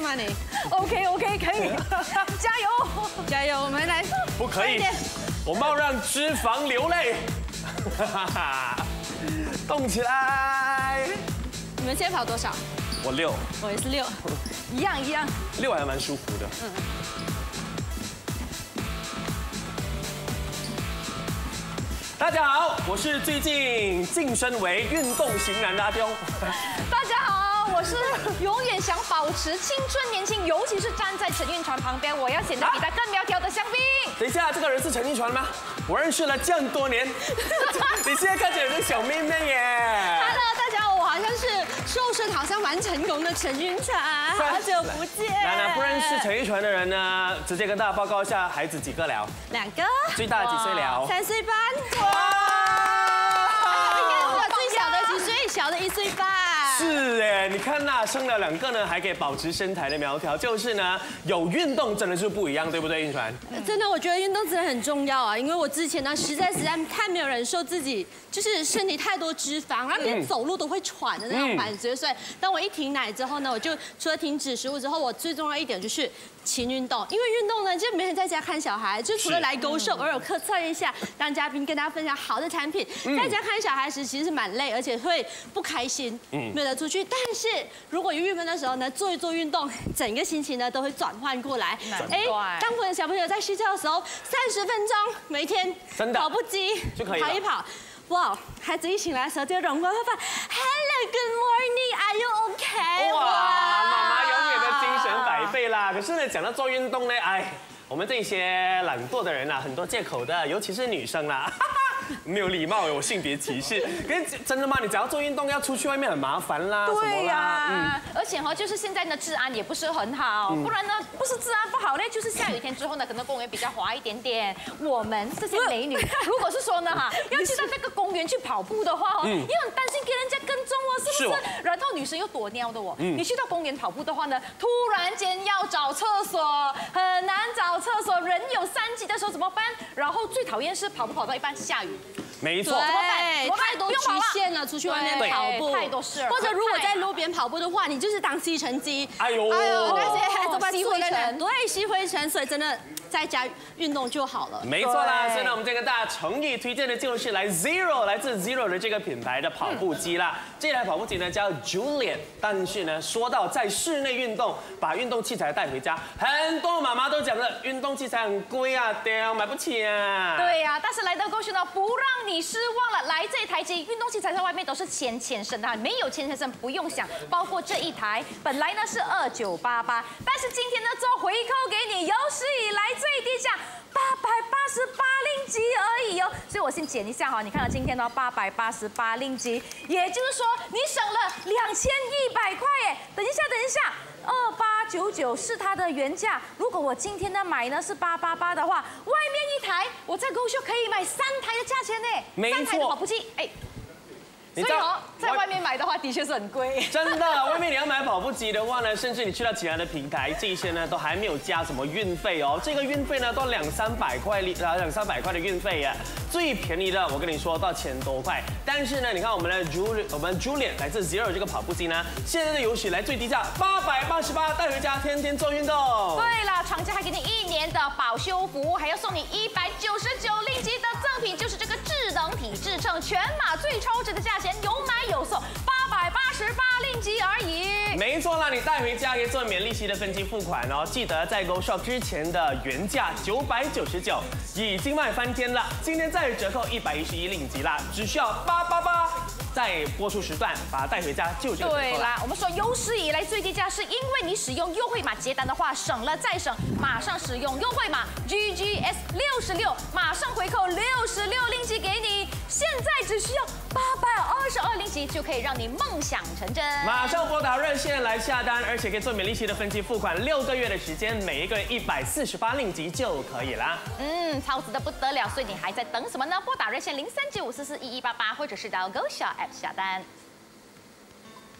练吗你 ？OK， 可以，加油， 加油，我们来。 不可以，我们要让脂肪流泪。动起来！ 你们现在跑多少？ 我6， 我也是6， 一样。 6还蛮舒服的。大家好，我是最近晋升为运动型男的阿丢。 大家好，我是永远想保持青春年轻，尤其是站在陈运传旁边，我要显得比他更苗条的香槟。 等一下，这个人是陈运传吗？我认识了这样多年，你现在看起来是小妹妹耶。 Hello， 大家好，我好像是瘦身好像蛮成功的陈运传，好久不见。 那不认识陈运传的人呢，直接跟大家报告一下，孩子几个了 ？2个。 最大的几岁了 ？3岁半。哇！最小的几岁？小的1岁半。 是哎，你看那生了2个呢，还可以保持身材的苗条，就是呢有运动真的是不一样，对不对，运传？ 真的，我觉得运动真的很重要啊，因为我之前呢实在太没有忍受自己就是身体太多脂肪，然后连走路都会喘的那种感觉，所以当我一停奶之后呢，我就除了停止食物之后，我最重要一点就是勤运动，因为运动呢就每天在家看小孩，就除了来Go Show偶尔客串一下，当嘉宾跟大家分享好的产品，在家看小孩时其实是蛮累，而且会不开心，没得出去。但是如果郁闷的时候呢，做一做运动，整个心情呢都会转换过来。当我的小朋友在睡觉的时候，30分钟每天跑步机就可以了， 跑一跑。哇，孩子一醒来的时候就容光焕发 ，Hello, good morning, are you okay？ 哇，妈妈永远的精神100倍啦。可是呢，讲到做运动呢，哎，我们这些懒惰的人啊，很多借口的，尤其是女生啦。没有礼貌，有性别歧视。可是真的吗？你只要做运动，要出去外面很麻烦啦， 对呀，而且就是现在的治安也不是很好，不然呢，不是治安不好呢，就是下雨天之后呢，可能公园比较滑一点点。我们这些美女，如果是说呢要去到那个公园去跑步的话也很担心给人家跟踪哦，是不是？然后女生又躲尿的你去到公园跑步的话呢，突然间要找厕所很难找厕所，人有3急的时候怎么办？然后最讨厌是跑到一半下雨。 没错， 怎么办？太多局限了，出去外面跑步太多事了。 或者如果在路边跑步的话，你就是当吸尘机。 哎呦， 那些孩子把吸灰尘， 对，吸灰尘，所以真的在家运动就好了。 没错啦，所以呢，我们这个大家诚意推荐的就是来自 Zero 的这个品牌的跑步机啦。这台跑步机呢叫 Juliet， 但是呢，说到在室内运动，把运动器材带回家，很多妈妈都讲了，运动器材很贵啊，买不起啊。 对呀，但是来到Go Show呢，不让你失望了。来这台机运动器材在外面都是千升的，没有千升不用想。包括这一台，本来呢是2988，但是今天呢做回扣给你，有史以来最低价888令吉而已哦。所以我先减一下你看到今天呢888令吉，也就是说你省了2100块耶。等一下。2899是它的原价，如果我今天呢买呢是888的话，外面一台我在Go Show可以买3台的价钱呢，3台的跑步机，所以在外面买的话的确是很贵。 真的，外面你要买跑步机的话呢，甚至你去到其他的平台，这些呢都还没有加什么运费哦。这个运费呢都200-300块，200-300块的运费呀。最便宜的我跟你说到1000多块。但是呢，你看我们 Juliet 来自 Zero 这个跑步机呢，现在的有史以来最低价888，带回家天天做运动。 对了，厂家还给你1年的保修服务，还要送你199令吉的赠品，就是这个智能体质秤，全马最超值的价钱，有买有送，888令吉而已。 没错啦，你带回家可以做免利息的分期付款哦。记得在Go Shop之前的原价999，已经卖翻天了，今天再折扣111令吉啦，只需要888。在播出时段把它带回家就这个折扣了。 对啦，我们说有史以来最低价，是因为你使用优惠码结单的话，省了再省，马上使用优惠码 GGS66，马上回扣66令吉给你，现在只需要822令吉就可以让你梦想成真。 马上拨打热线来下单，而且可以做免利息的分期付款，6个月的时间，每一个月148令吉就可以啦。 超值的不得了，所以你还在等什么呢？拨打热线0395441188，或者是到Go Shop App 下单。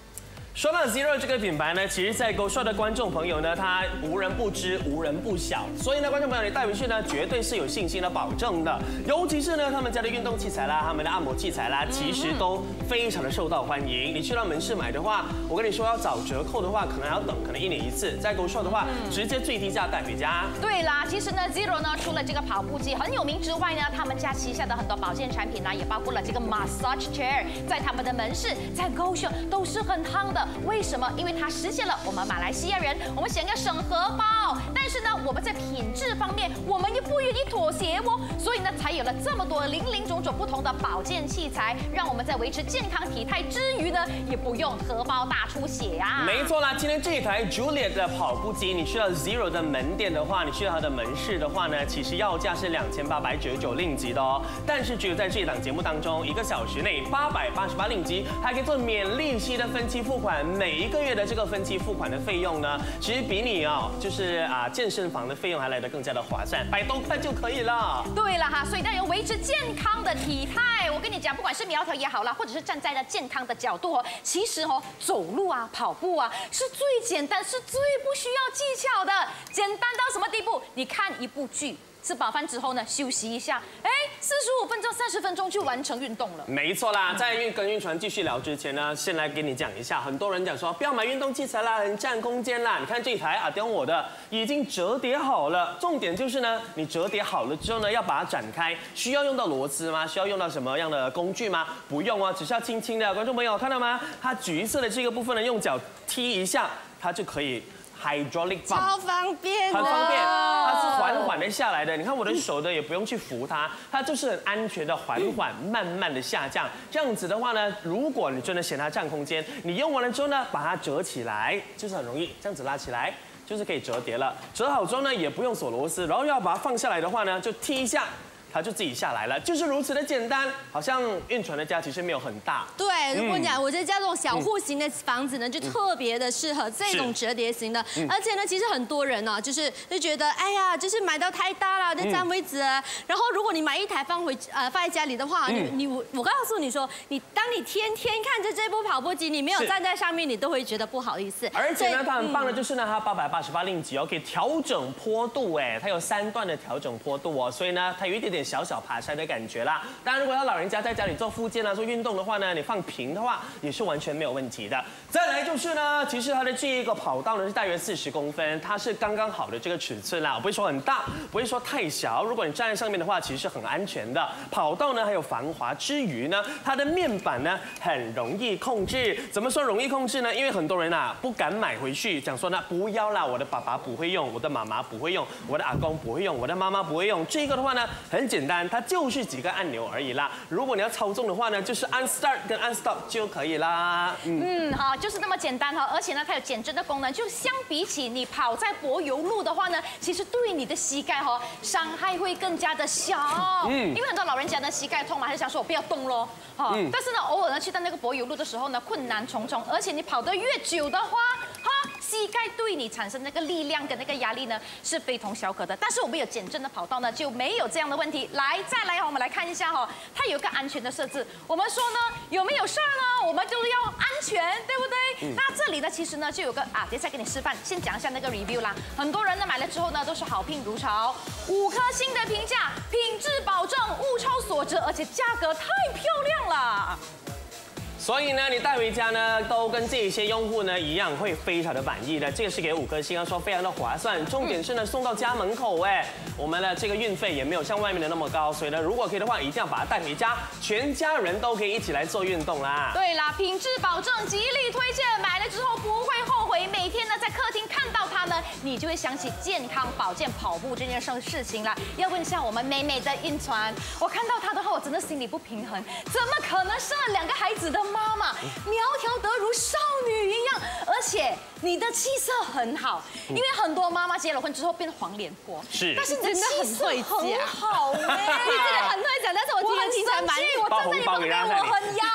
说到 Zero 这个品牌呢，其实在GoShop的观众朋友呢，他无人不知，无人不晓，所以呢，观众朋友你带回去呢，绝对是有信心的保证的。尤其是呢，他们家的运动器材啦，他们的按摩器材啦，其实都非常的受到欢迎。你去到门市买的话，我跟你说要找折扣的话，可能要等，可能1年1次。在GoShop的话，直接最低价带回家。 对啦，其实呢 ，Zero 呢，除了这个跑步机很有名之外呢，他们家旗下的很多保健产品呢，也包括了这个 massage chair， 在他们的门市，在GoShop都是很夯的。为什么？因为它实现了我们马来西亚人，我们想要省荷包，但是呢，我们在品质方面，我们也不愿意妥协哦，所以呢，才有了这么多林林总总不同的保健器材，让我们在维持健康体态之余呢，也不用荷包大出血啊。 没错啦，今天这一台 Juliet 的跑步机，你去到 Zero 的门店的话，你去到它的门市的话呢，其实要价是2899令吉的哦，但是只有在这一档节目当中，1个小时内888令吉，还可以做免利息的分期付款，每一个月的这个分期付款的费用呢，其实比你就是健身房的费用还来得更加的划算，100多块就可以了。 对了哈，所以当然要维持健康的体态，我跟你讲，不管是苗条也好啦，或者是站在了健康的角度其实走路啊、跑步啊是最简单、是最不需要技巧的，简单到什么地步？你看一部剧。吃饱饭之后呢，休息一下，45分钟、30分钟就完成运动了。 没错啦，在跟运传继续聊之前呢，先来给你讲一下，很多人讲说不要买运动器材啦，很占空间啦。你看这一台阿丁我的已经折叠好了，重点就是呢，你折叠好了之后呢，要把它展开，需要用到螺丝吗？需要用到什么样的工具吗？不用哦，只是要轻轻的。观众朋友看到吗？它橘色的这个部分呢，用脚踢一下，它就可以。Hydraulic pump 超方便， 很方便，它是缓缓的下来的。你看我的手呢，也不用去扶它，它就是很安全的缓缓慢慢的下降。这样子的话呢，如果你真的嫌它占空间，你用完了之后呢，把它折起来，就是很容易这样子拉起来，就是可以折叠了。折好之后呢，也不用锁螺丝，然后要把它放下来的话呢，就踢一下。它就自己下来了，就是如此的简单。好像运传的家其实没有很大。 对，如果你讲，我觉得家这种小户型的房子呢，就特别的适合这种折叠型的。而且呢，其实很多人呢，就觉得，哎呀，就是买到太大了，就占位置啊。然后如果你买一台放在家里的话，我告诉你说，当你天天看着这部跑步机，你没有站在上面，你都会觉得不好意思。 而且呢，它很棒的就是呢，它888令吉可以调整坡度，它有3段的调整坡度所以呢，它有一点点小小爬山的感觉啦。当然，如果要老人家在家里做复健啊、做运动的话呢，你放平的话也是完全没有问题的。再来就是呢，其实它的这一个跑道呢是大约40公分，它是刚刚好的这个尺寸啦，不会说很大，不会说太小。如果你站在上面的话，其实是很安全的。跑道呢还有防滑之余呢，它的面板呢很容易控制。怎么说容易控制呢？因为很多人不敢买回去，讲说呢不要啦，我的爸爸不会用，我的妈妈不会用，我的阿公不会用，我的妈妈不会用。这个的话呢很简单。它就是几个按钮而已啦。如果你要操纵的话呢，就是按 Start 跟按 Stop 就可以啦。 好，就是那么简单而且呢，它有减震的功能。就相比起你跑在柏油路的话呢，其实对你的膝盖伤害会更加的小。因为很多老人家呢膝盖痛嘛，还是想说我不要动咯。但是呢，偶尔呢去到那个柏油路的时候呢，困难重重，而且你跑得越久的话，膝盖对你产生那个力量跟那个压力呢是非同小可的。但是我们有减震的跑道呢，就没有这样的问题。再来我们来看一下它有一个安全的设置。我们说呢，有没有事儿呢？我们就是要安全，对不对？那这里呢，其实呢就有个等一下给你示范，先讲一下那个 review 啦。很多人呢买了之后呢，都是好评如潮，5颗星的评价，品质保证，物超所值，而且价格太漂亮了。 所以呢，你带回家呢，都跟这些用户呢一样，会非常的满意的。这个是给5颗星，要说非常的划算。重点是呢，送到家门口我们的这个运费也没有像外面的那么高，所以呢，如果可以的话，一定要把它带回家，全家人都可以一起来做运动啦。 对啦，品质保证，极力推荐，买了之后不会后悔。每天呢在客厅看到它呢，你就会想起健康保健跑步这件事情啦。要问一下我们美美的运传，我看到它的话，我真的心里不平衡，怎么可能生了2个孩子的妈妈，苗条得如少女一样，而且你的气色很好，因为很多妈妈结了婚之后变黄脸婆， 是， 但是你的气色很好你真的很会讲，但是我听才蛮， 我站在你旁边，我很压力。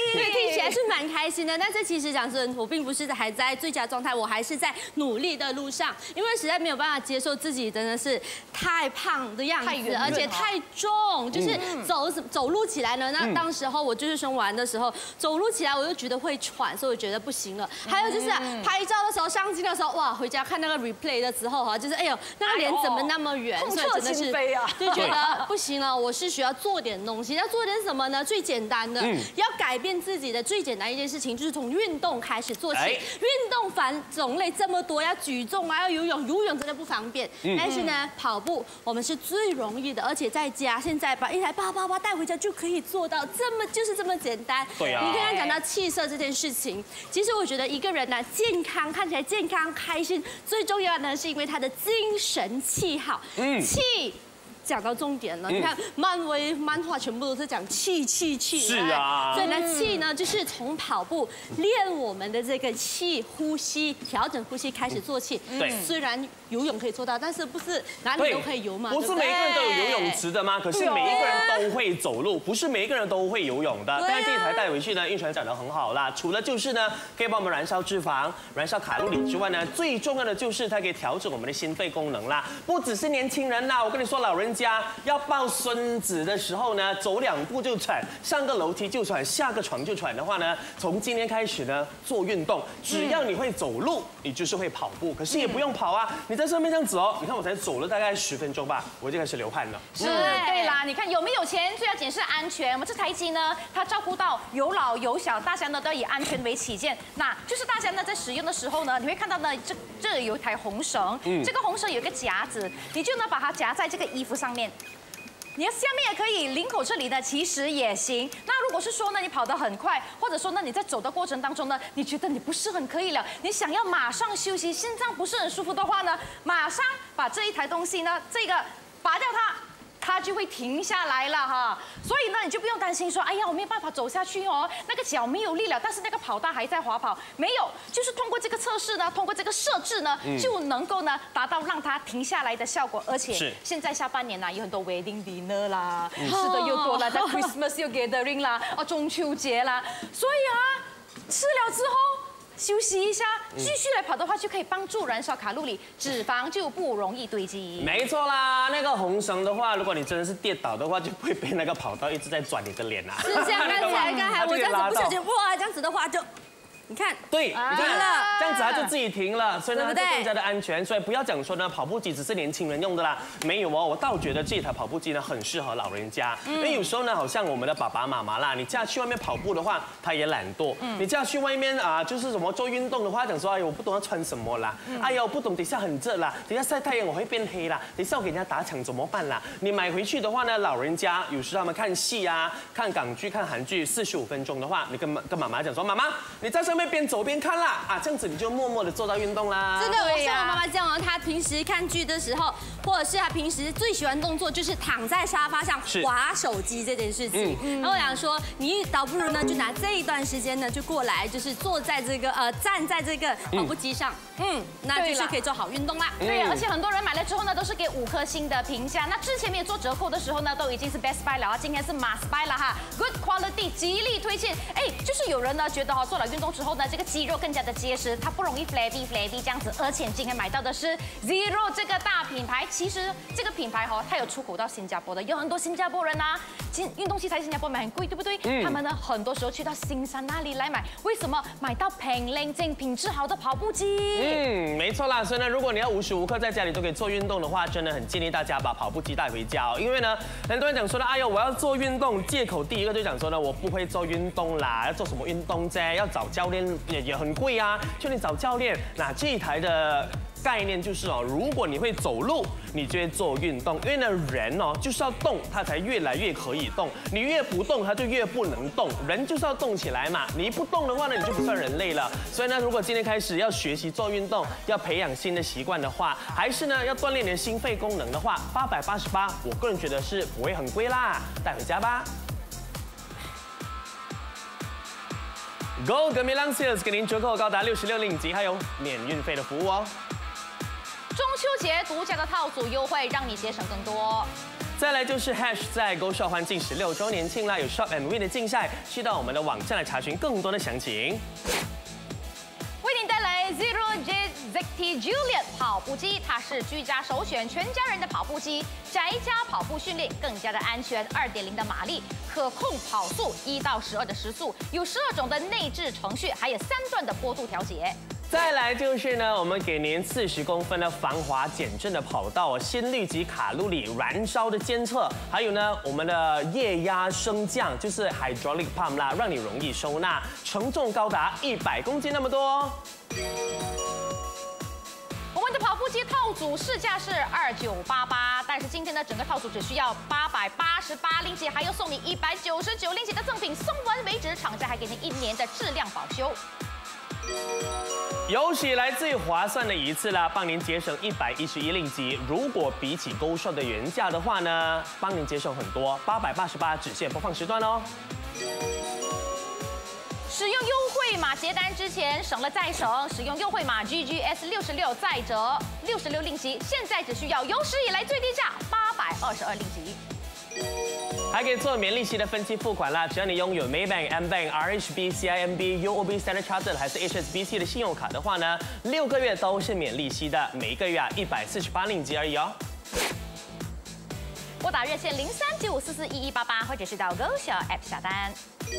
对，听起来是蛮开心的。但是其实讲真，我并不是还在最佳状态，我还是在努力的路上，因为实在没有办法接受自己真的是太胖的样子，而且太重，就是走路起来呢。那当时候我就是生完的时候，走路起来我就觉得会喘，所以我觉得不行了。还有就是拍照的时候、上镜的时候，哇，回家看那个 replay 的时候哈，就是哎呦，那个脸怎么那么圆？ 痛彻心扉啊！ 就觉得不行了，我是需要做点东西。要做点什么呢？最简单的，要改变自己的最简单一件事情，就是从运动开始做起。运动反种类这么多，要举重啊，要游泳，游泳真的不方便。但是呢，跑步我们是最容易的，而且在家现在把一台888带回家就可以做到，就是这么简单。 对啊。 你刚刚讲到气色这件事情，其实我觉得一个人呢，健康看起来健康开心，最重要的是因为他的精神气好。气。讲到重点了，你看漫威漫画全部都是讲气。 是啊， 所以呢，气呢就是从跑步练我们的这个气呼吸，调整呼吸开始做起。 对， 虽然游泳可以做到，但是不是哪里都可以游嘛？ 不是每一个人都有游泳池的吗？可是每一个人都会走路，不是每一个人都会游泳的。但是这一台带回去呢，运传讲得很好啦。除了就是呢，可以帮我们燃烧脂肪、燃烧卡路里之外呢，最重要的就是它可以调整我们的心肺功能啦。不只是年轻人啦，我跟你说，老人家要抱孙子的时候呢，走2步就喘，上个楼梯就喘，下个床就喘的话呢，从今天开始呢，做运动，只要你会走路，你就是会跑步。可是也不用跑啊，你在上面这样子哦，你看我才走了大概10分钟吧，我就开始流汗了。 是，对啦，你看有没有钱，最要紧是安全。我们这台机呢，它照顾到有老有小，大家呢都要以安全为起见。那就是大家呢在使用的时候呢，你会看到呢，这有一台红绳，这个红绳有一个夹子，你就呢把它夹在这个衣服上面。你的下面也可以，领口这里呢其实也行。那如果是说呢，你跑得很快，或者说呢你在走的过程当中呢，你觉得你不是很可以了，你想要马上休息，心脏不是很舒服的话呢，马上把这一台东西呢，这个拔掉它就会停下来了哈。所以呢，你就不用担心说，哎呀，我没有办法走下去哦，那个脚没有力了，但是那个跑道还在滑跑，没有，就是通过这个测试呢，通过这个设置呢，就能够呢达到让它停下来的效果。而且现在下半年呢，有很多 wedding dinner 啦，吃的又多了，在 Christmas 又 gathering 啦，中秋节啦，所以啊，吃了之后。休息一下，继续来跑的话，就可以帮助燃烧卡路里，脂肪就不容易堆积。 没错啦，那个红绳的话，如果你真的是跌倒的话，就不会被那个跑道一直在转你的脸啦。 是这样，看起来刚才我这样子不小心，哇，这样子的话就。你看， 对，你看了， 这样子它就自己停了，所以呢它就更加的安全。所以不要讲说呢，跑步机只是年轻人用的啦，没有哦，我倒觉得这台跑步机呢很适合老人家，因为有时候呢，好像我们的爸爸妈妈啦，你叫他去外面跑步的话，他也懒惰；你叫他去外面啊，就是什么做运动的话，讲说哎呦，我不懂要穿什么啦，哎呦，不懂等下很热啦，等下晒太阳我会变黑啦，等下我给人家打抢怎么办啦？你买回去的话呢，老人家有时候他们看戏啊、看港剧、看韩剧45分钟的话，你跟妈妈讲说，妈妈你在上面边走边看啦，啊，这样子你就默默的做到运动啦。 真的，我像我妈妈这样哦，她平时看剧的时候，或者是她平时最喜欢动作就是躺在沙发上滑手机这件事情。然后我想说，你倒不如呢，就拿这一段时间呢，就过来，就是坐在这个站在这个跑步机上，那就是可以做好运动啦。 对，而且很多人买了之后呢，都是给5颗星的评价。那之前没有做折扣的时候呢，都已经是 Best Buy 了啊，今天是 Must Buy 了哈 ，Good Quality 极力推荐。哎，就是有人呢觉得哈，做了运动之后呢，这个肌肉更加的结实，它不容易 flabby 这样子。而且今天买到的是 Zero 这个大品牌，其实这个品牌哈，它有出口到新加坡的，有很多新加坡人啊，运动器材新加坡买很贵，对不对？他们呢很多时候去到新山那里来买，为什么买到平靚正、品质好的跑步机？ 没错啦。所以呢，如果你要无时无刻在家里都可以做运动的话，真的很建议大家把跑步机带回家哦。因为呢，很多人讲说呢，哎呦，我要做运动，借口第一个就讲说呢，我不会做运动啦，要做什么运动啫？要找教练也很贵啊，就你找教练。那这一台的概念就是哦，如果你会走路，你就会做运动，因为呢人哦就是要动，他才越来越可以动。你越不动，他就越不能动。人就是要动起来嘛，你一不动的话呢，你就不算人类了。所以呢，如果今天开始要学习做运动，要培养新的习惯的话，还是呢要锻炼你的心肺功能的话，888，我个人觉得是不会很贵啦，带回家吧。Go 革命浪 Sales 给您折扣高达66令吉，还有免运费的服务哦。 中秋节独家的套组优惠，让你节省更多。 再来就是 Hash 在 Go Shop 欢庆16周年庆啦，有 Shop and Win 的竞赛，去到我们的网站来查询更多的详情。 为您带来 Zero J ZT Juliet 跑步机，它是居家首选全家人的跑步机，宅家跑步训练更加的安全，2.0的马力，可控跑速1到12的时速，有12种的内置程序，还有3段的坡度调节。 再来就是呢，我们给您40公分的防滑减震的跑道，心率及卡路里燃烧的监测，还有呢我们的液压升降，就是 hydraulic pump 啦，让你容易收纳，承重高达100公斤那么多。 我们的跑步机套组市价是2988，但是今天呢，整个套组只需要888令吉，还有送你199令吉的赠品，送完为止。厂家还给你1年的质量保修。 有史以来最划算的一次啦，帮您节省111令吉。如果比起Go Shop的原价的话呢，帮您节省很多，888只限播放时段哦。 使用优惠码结单之前省了再省，使用优惠码 GGS66再折66令吉，现在只需要有史以来最低价822令吉。 还可以做免利息的分期付款啦，只要你拥有 Maybank、M-Bank、RHB、CIMB、UOB Standard Chartered 还是 HSBC 的信用卡的话呢，6个月都是免利息的，每一个月148令吉而已哦。 拨打热线0395441188，或者是到 Go Shop App 下单。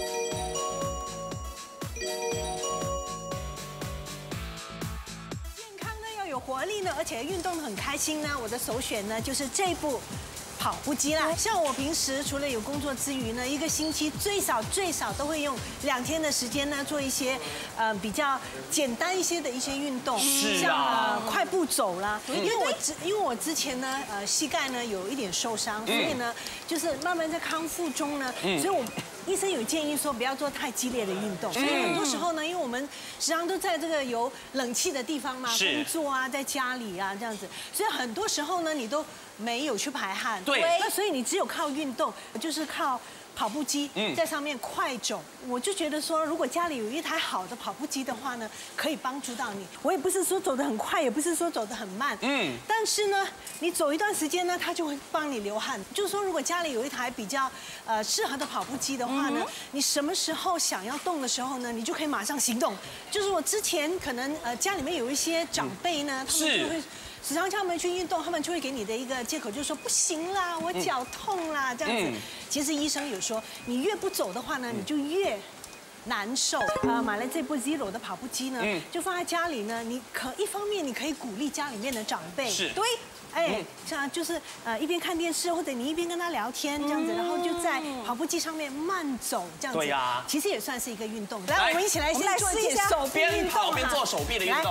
健康呢要有活力呢，而且运动得很开心呢，我的首选呢就是这部跑步机啦。像我平时除了有工作之余呢，一个星期最少都会用2天的时间呢，做一些比较简单一些的一些运动，像快步走啦。因为我之前呢膝盖呢有一点受伤，所以呢就是慢慢在康复中呢，所以我医生有建议说不要做太激烈的运动。所以很多时候呢，因为我们时常都在这个有冷气的地方嘛，工作啊，在家里啊这样子，所以很多时候呢你都没有去排汗。对，那所以你只有靠运动，就是靠跑步机在上面快走。我就觉得说，如果家里有一台好的跑步机的话呢，可以帮助到你。我也不是说走得很快，也不是说走得很慢，但是呢，你走一段时间呢，它就会帮你流汗。就是说，如果家里有一台比较适合的跑步机的话呢，你什么时候想要动的时候呢，你就可以马上行动。就是我之前可能家里面有一些长辈呢，他们就会时常叫他们去运动，他们就会给你的一个借口就是说不行啦，我脚痛啦这样子。其实医生有说，你越不走的话呢，你就越难受。买了这部 Zero 的跑步机呢，就放在家里呢，一方面你可以鼓励家里面的长辈，对。像就是一边看电视或者你一边跟他聊天这样子，然后就在跑步机上面慢走这样子。对呀，其实也算是一个运动。来，我们一起来先做一点手臂运动， 边做手臂的运动。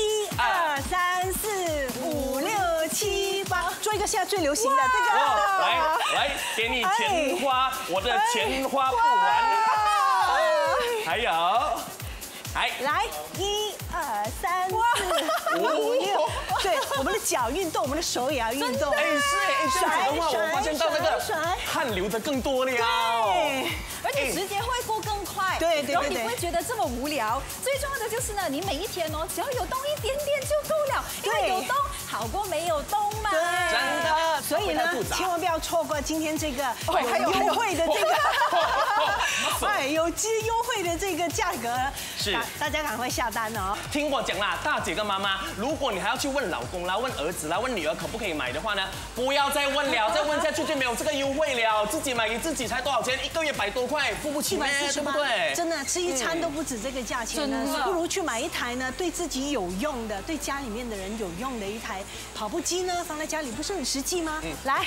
1、2、3、4、5、6、7、8，做一个现在最流行的这个。 来，给你钱花，我的钱花不完。还有。 来，1、2、3、4、5、6，对，我们的脚运动，我们的手也要运动。 这样子的话，我发现到那个汗流的更多了。对， 而且时间会过更快。 对， 然后你不会觉得这么无聊。最重要的就是呢，你每一天只要有动一点点就够了，因为有动好过没有动嘛。 对，真的。所以呢，千万不要错过今天这个还有优惠的这个，有优惠的这个价格。是。大家赶快下单哦！ 听我讲啦，大姐跟妈妈，如果你还要去问老公啦、问儿子啦、问女儿可不可以买的话呢，不要再问了，再问下去就没有这个优惠了。自己买给自己才多少钱？1个月100多块，付不起咩？对不对？ 真的吃一餐都不止这个价钱呢，不如去买一台呢对自己有用的、对家里面的人有用的一台跑步机呢，放在家里不是很实际吗？来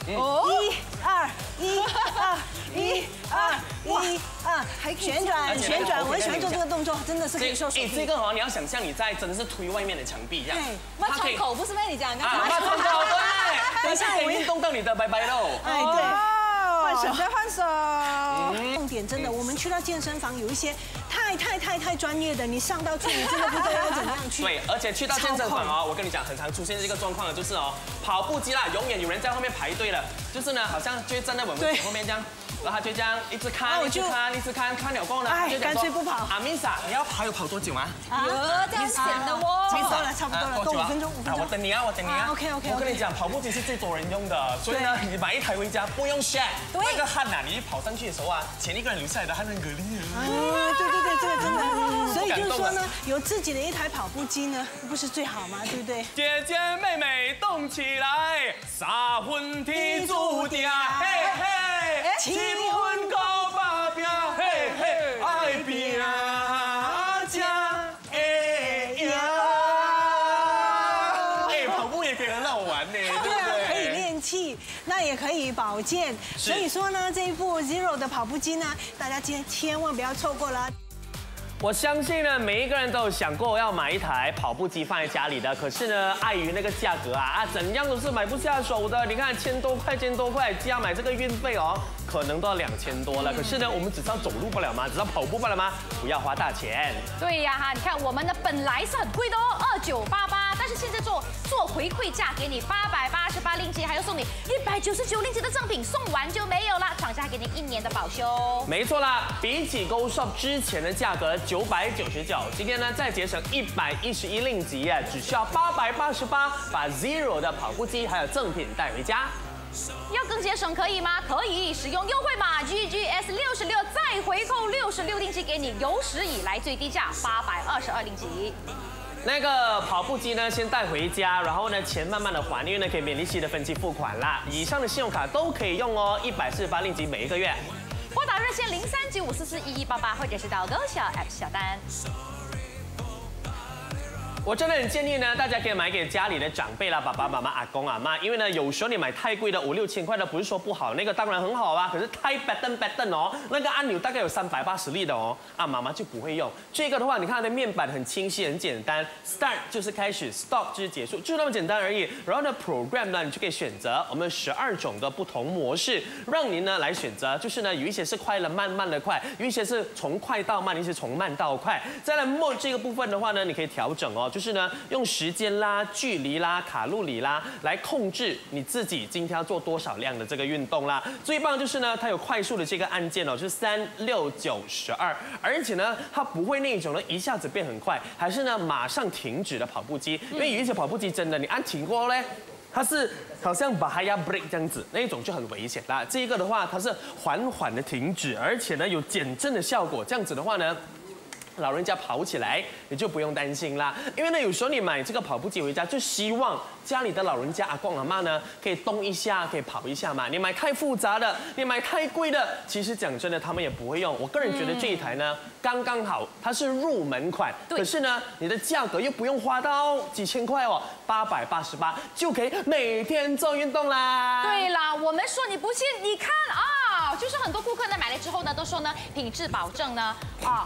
，1、2、1、2、1、2、1、2，旋转，我很喜欢做这个动作，真的是可以瘦手臂。 这个你要想象你在真的是推外面的墙壁一样。 慢窗口不是被你讲的？ 慢窗口对，等一下可以运动到你的拜拜喽。 对。 换手。 重点真的，我们去到健身房有一些太专业的，你上到去你真的不知道要怎么样去。 对，而且去到健身房我跟你讲，很常出现这个状况的，就是跑步机啦，永远有人在后面排队了，就是呢，好像就会站在我们后面这样。 然后他就这样一直看，一直看，看了过后呢，就干脆不跑。 阿米莎，你要还有跑多久吗？ 这样显的哦。 差不多了，多5分钟。 我等你啊。 OK。 我跟你讲，跑步机是最多人用的，所以呢，你买一台回家不用 share。那个汗呐，你跑上去的时候啊，前一个人留下来的汗很给力啊。 对，这个真的。所以就是说呢，有自己的一台跑步机呢，不是最好吗？对不对？ 姐姐妹妹动起来，3分天注定，嘿嘿，7分9把拼，嘿嘿，爱拼才会赢。跑步也可以很好玩呢，对不对？ 可以练气，那也可以保健。所以说呢，这一部 Zero 的跑步机呢，大家今天千万不要错过了。 我相信呢，每一个人都有想过要买一台跑步机放在家里的，可是呢，碍于那个价格怎样都是买不下手的。你看1000多块，加买这个运费哦，可能都要2000多了。可是呢，我们只知道走路不了吗？只知道跑步不了吗？不要花大钱。 对呀你看我们的本来是很贵的哦，2988，但是现在做回馈价，给你888令吉，还要送你199令吉的赠品，送完就没有了。厂家还给你1年的保修。 没错啦，比起Go Shop之前的价格999，今天呢再节省111令吉只需要888，把 Zero 的跑步机还有赠品带回家。 要更节省可以吗？可以，使用优惠码 GGS66，再回扣66令吉给你有史以来最低价822令吉。 那个跑步机呢，先带回家，然后呢，钱慢慢的还，因为呢可以免利息的分期付款啦。以上的信用卡都可以用哦，148令吉每一个月。 拨打热线0395441188，或者是到Go Shop App 下单。 我真的很建议呢，大家可以买给家里的长辈啦，爸爸妈妈、阿公阿妈，因为呢，有时候你买太贵的5、6千块的，不是说不好，那个当然很好啊，可是太bad哦，那个按钮大概有380粒的哦，妈妈就不会用。这个的话，你看它的面板很清晰、很简单 ，Start 就是开始 ，Stop 就是结束，就那么简单而已。然后呢 ，Program 呢，你就可以选择我们12种的不同模式，让您呢来选择，就是呢，有一些是快了慢的快，有一些是从快到慢，有一些从慢到快。再来 Mode 这个部分的话呢，你可以调整哦。就是呢，用时间啦、距离啦、卡路里啦来控制你自己今天要做多少量的这个运动啦。最棒就是呢，它有快速的这个按键哦，就是3、6、9、12，而且呢，它不会那种呢一下子变很快，还是呢马上停止的跑步机。因为有一些跑步机真的你按停过后嘞，它是好像bahaya break 这样子，那一种就很危险啦。这个的话，它是缓缓的停止，而且呢有减震的效果，这样子的话呢，老人家跑起来你就不用担心啦。因为呢，有时候你买这个跑步机回家，就希望家里的老人家阿公阿嬷呢可以动一下，可以跑一下嘛。你买太复杂的，你买太贵的，其实讲真的，他们也不会用。我个人觉得这一台呢刚刚好，它是入门款，可是呢你的价格又不用花到几千块哦，888就可以每天做运动啦。 对啦，我们说你不信，你看啊，就是很多顾客呢买来之后呢，都说呢品质保证呢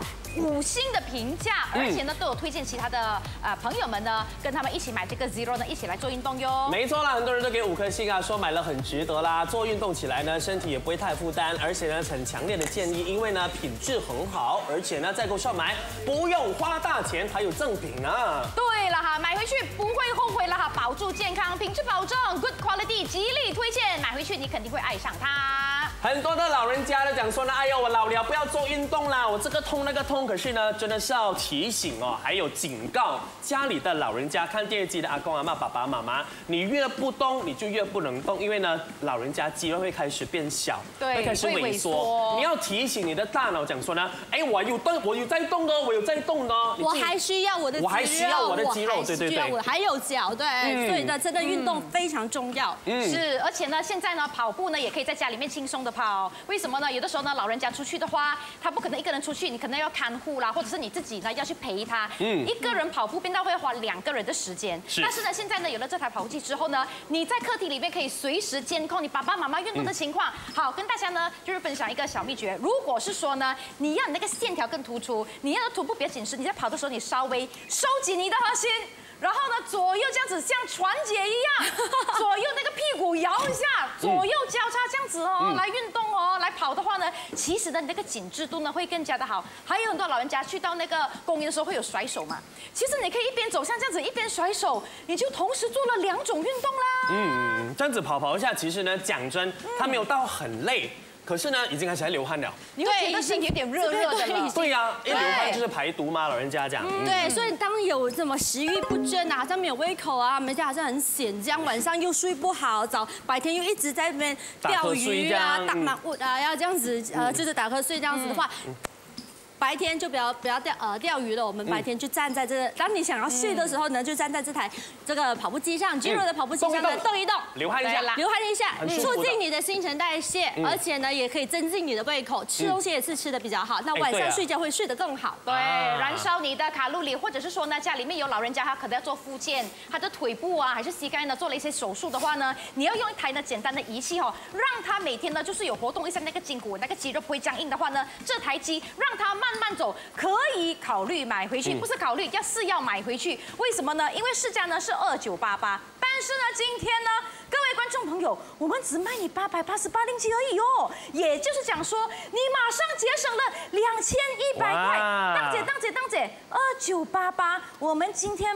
5星的评价，而且呢都有推荐其他的朋友们呢跟他们一起买这个 Zero 呢，一起来做运动哟。 没错啦，很多人都给5颗星啊，说买了很值得啦，做运动起来呢身体也不会太负担，而且呢很强烈的建议，因为呢品质很好，而且呢在Go Shop买不用花大钱，还有赠品啊。 对了哈，买回去不会后悔了哈，保住健康，品质保证 ，Good Quality， 极力推荐，买回去你肯定会爱上它。 很多的老人家都讲说呢，哎呦我老了不要做运动啦，我这个痛那个痛。可是呢，真的是要提醒哦，还有警告家里的老人家，看电视机的阿公阿嬷、爸爸妈妈，你越不动你就越不能动，因为呢，老人家肌肉会开始变小， 对， 会开始萎缩。你要提醒你的大脑讲说呢，哎，我有动，我有在动哦，我有在动哦。 我还需要我的肌肉， 我还需要我的肌肉，对对对， 还有脚，对，所以呢，真的运动非常重要。 是，而且呢，现在呢，跑步呢也可以在家里面轻松的跑。为什么呢？有的时候呢，老人家出去的话，他不可能一个人出去，你可能要看护啦，或者是你自己呢要去陪他。一个人跑步变到会花2个人的时间。但是呢，现在呢有了这台跑步机之后呢，你在客厅里面可以随时监控你爸爸妈妈运动的情况。好，跟大家呢就是分享一个小秘诀。如果是说呢，你要你那个线条更突出，你要的臀部比较紧实，你在跑的时候你稍微收紧你的核心。然后呢，左右这样子像传姐一样，左右那个屁股摇一下，左右交叉这样子哦，来运动哦，来跑的话呢，其实呢，你那个紧致度呢会更加的好。还有很多老人家去到那个公园的时候会有甩手嘛，其实你可以一边走像这样子，一边甩手，你就同时做了2种运动啦。 这样子跑一下，其实呢，讲真，它没有到很累。 可是呢，已经开始在流汗了。 你会觉得身体有点热热的了。 对呀，一流汗就是排毒嘛，老人家讲。 对，所以当有什么食欲不振啊，好像没有胃口啊，每天好像很闲，这样晚上又睡不好，白天又一直在那边钓鱼啊、打马物啊，要这样子就是打瞌睡这样子的话。白天就不要钓鱼了，我们白天就站在这个，当你想要睡的时候呢，就站在这台这个跑步机上，Giro的跑步机上呢动一动， 流汗一下， 促进你的新陈代谢，而且呢也可以增进你的胃口，吃东西也是吃的比较好，那晚上睡觉会睡得更好。 对，燃烧你的卡路里，或者是说呢，家里面有老人家他可能要做复健，他的腿部啊还是膝盖呢做了一些手术的话呢，你要用一台呢简单的仪器哦，让他每天呢就是有活动一下那个筋骨，那个肌肉不会僵硬的话呢，这台机让他慢慢走，可以考虑买回去，不是考虑要买回去。为什么呢？因为市价呢是2988，但是呢今天呢，各位观众朋友，我们只卖你888.07而已哦，也就是讲说你马上节省了2100块。当姐，2988，我们今天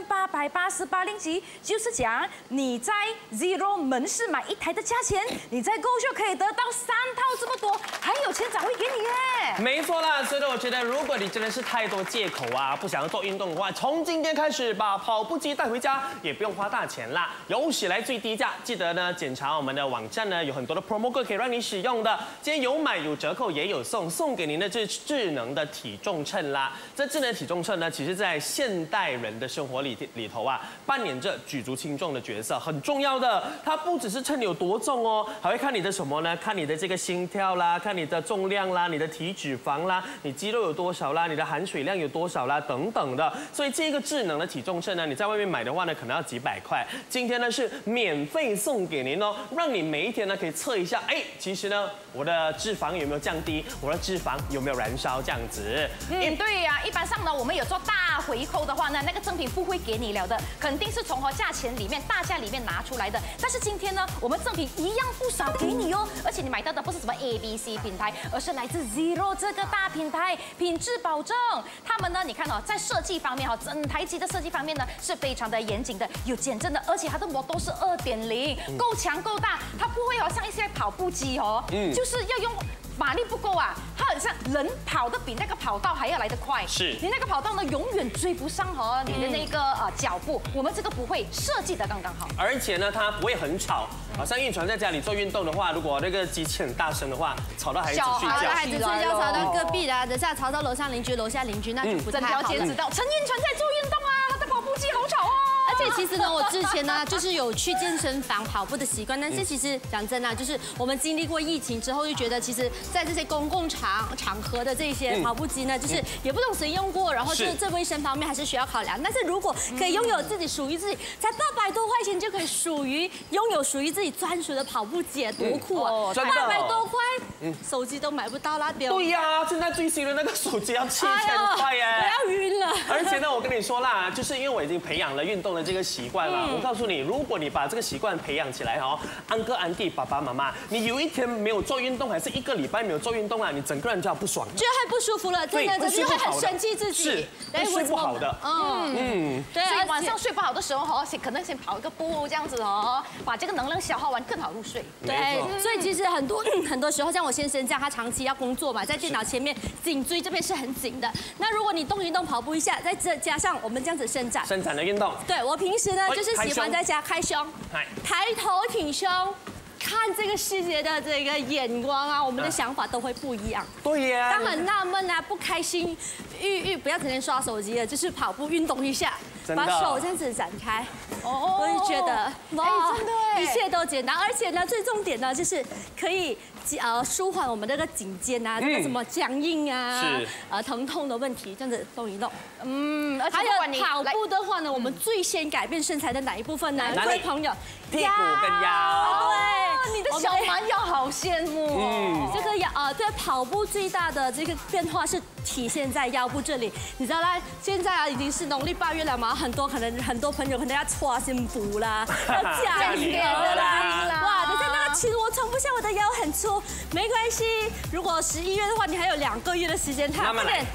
888.07就是讲你在 Zero 门市买一台的价钱，你在购就可以得到3套这么多，还有钱展会给你耶。 没错啦，所以我觉得如果你真的是太多借口啊，不想要做运动的话，从今天开始把跑步机带回家，也不用花大钱啦，有史来最低价。记得呢检查我们的网站呢，有很多的 promo code 可以让你使用的。今天有买有折扣也有送给您的这智能的体重秤啦。这智能体重秤呢，其实在现代人的生活里头啊，扮演着举足轻重的角色，很重要的。它不只是称你有多重哦，还会看你的什么呢？看你的这个心跳啦，看你的重量啦，你的体脂肪啦，你肌肉有多少啦，你的含水量有多少啦，等等的。所以这个智能的体重秤呢，你在外面买的话呢，可能要几百块。今天呢是免费送给您哦，让你每一天呢可以测一下，其实呢我的脂肪有没有降低，我的脂肪有没有燃烧这样子。 对呀，一般上呢我们有做大回扣的话呢，那个赠品不会给你了的，肯定是从价钱里面大价里面拿出来的。但是今天呢，我们赠品一样不少给你哦，而且你买到的不是什么 ABC 品牌，而是来自 Zero 这个大品牌，品质保证。他们呢，你看在设计方面整台机的设计方面呢是非常的严谨的，有减震的，而且它的模都是2.0，够强够大，它不会像一些跑步机就是要用马力不够啊，它很像人跑得比那个跑道还要来得快， 是你那个跑道呢永远追不上你的那个脚步，我们这个不会，设计得刚刚好， 而且呢它不会很吵，好像运传在家里做运动的话，如果那个机器很大声的话，吵到孩子睡觉， 孩子睡觉吵到隔壁啦，等下吵到楼上邻居、楼下邻居，那就不太好了。 整条街知道陈运传在做运动啊，他的跑步机好吵哦。 而且其实呢，我之前呢就是有去健身房跑步的习惯，但是其实讲真啊，就是我们经历过疫情之后，就觉得其实在这些公共场合的这些跑步机呢，就是也不懂谁用过，然后这卫生方面还是需要考量。但是如果可以拥有自己属于自己，才800多块钱就可以拥有属于自己专属的跑步机，多酷啊！800多块，手机都买不到啦， 对呀，现在最新的那个手机要7000块耶， 我要晕了。 而且呢，我跟你说啦，就是因为我已经培养了运动的这个习惯了。我告诉你，如果你把这个习惯培养起来安哥、安弟、爸爸妈妈，你有一天没有做运动，还是1个礼拜没有做运动啊，你整个人就要不爽， 觉得很不舒服了，真的就是会很生气自己， 是会睡不好的。 对，所以晚上睡不好的时候可能先跑一个步这样子把这个能量消耗完，更好入睡。 对，所以其实很多时候像我先生这样，他长期要工作嘛，在电脑前面，颈椎这边是很紧的。那如果你动一动，跑步一下，再加上我们这样子伸展的运动。 对，我平时呢就是喜欢在家开胸，抬头挺胸。看这个世界的这个眼光啊，我们的想法都会不一样。 对呀。 当很纳闷啊、不开心、不要整天刷手机了，就是跑步运动一下，把手这样子展开，我就觉得哇，真的一切都简单，而且呢，最重点呢就是可以舒缓我们这个颈肩啊，这个什么僵硬啊、疼痛的问题，这样子动一动。而且还有跑步的话呢，我们最先改变身材的哪一部分呢？各位朋友， 屁股跟腰。 对，你的小蛮腰好羡慕。 这个对跑步最大的这个变化是体现在腰部这里。你知道啦，现在已经是农历8月了嘛，很多朋友可能要穿新服啦，要嫁女儿啦，哇，等下那个裙我穿不下，我的腰很粗，没关系。如果11月的话，你还有2个月的时间，它不点。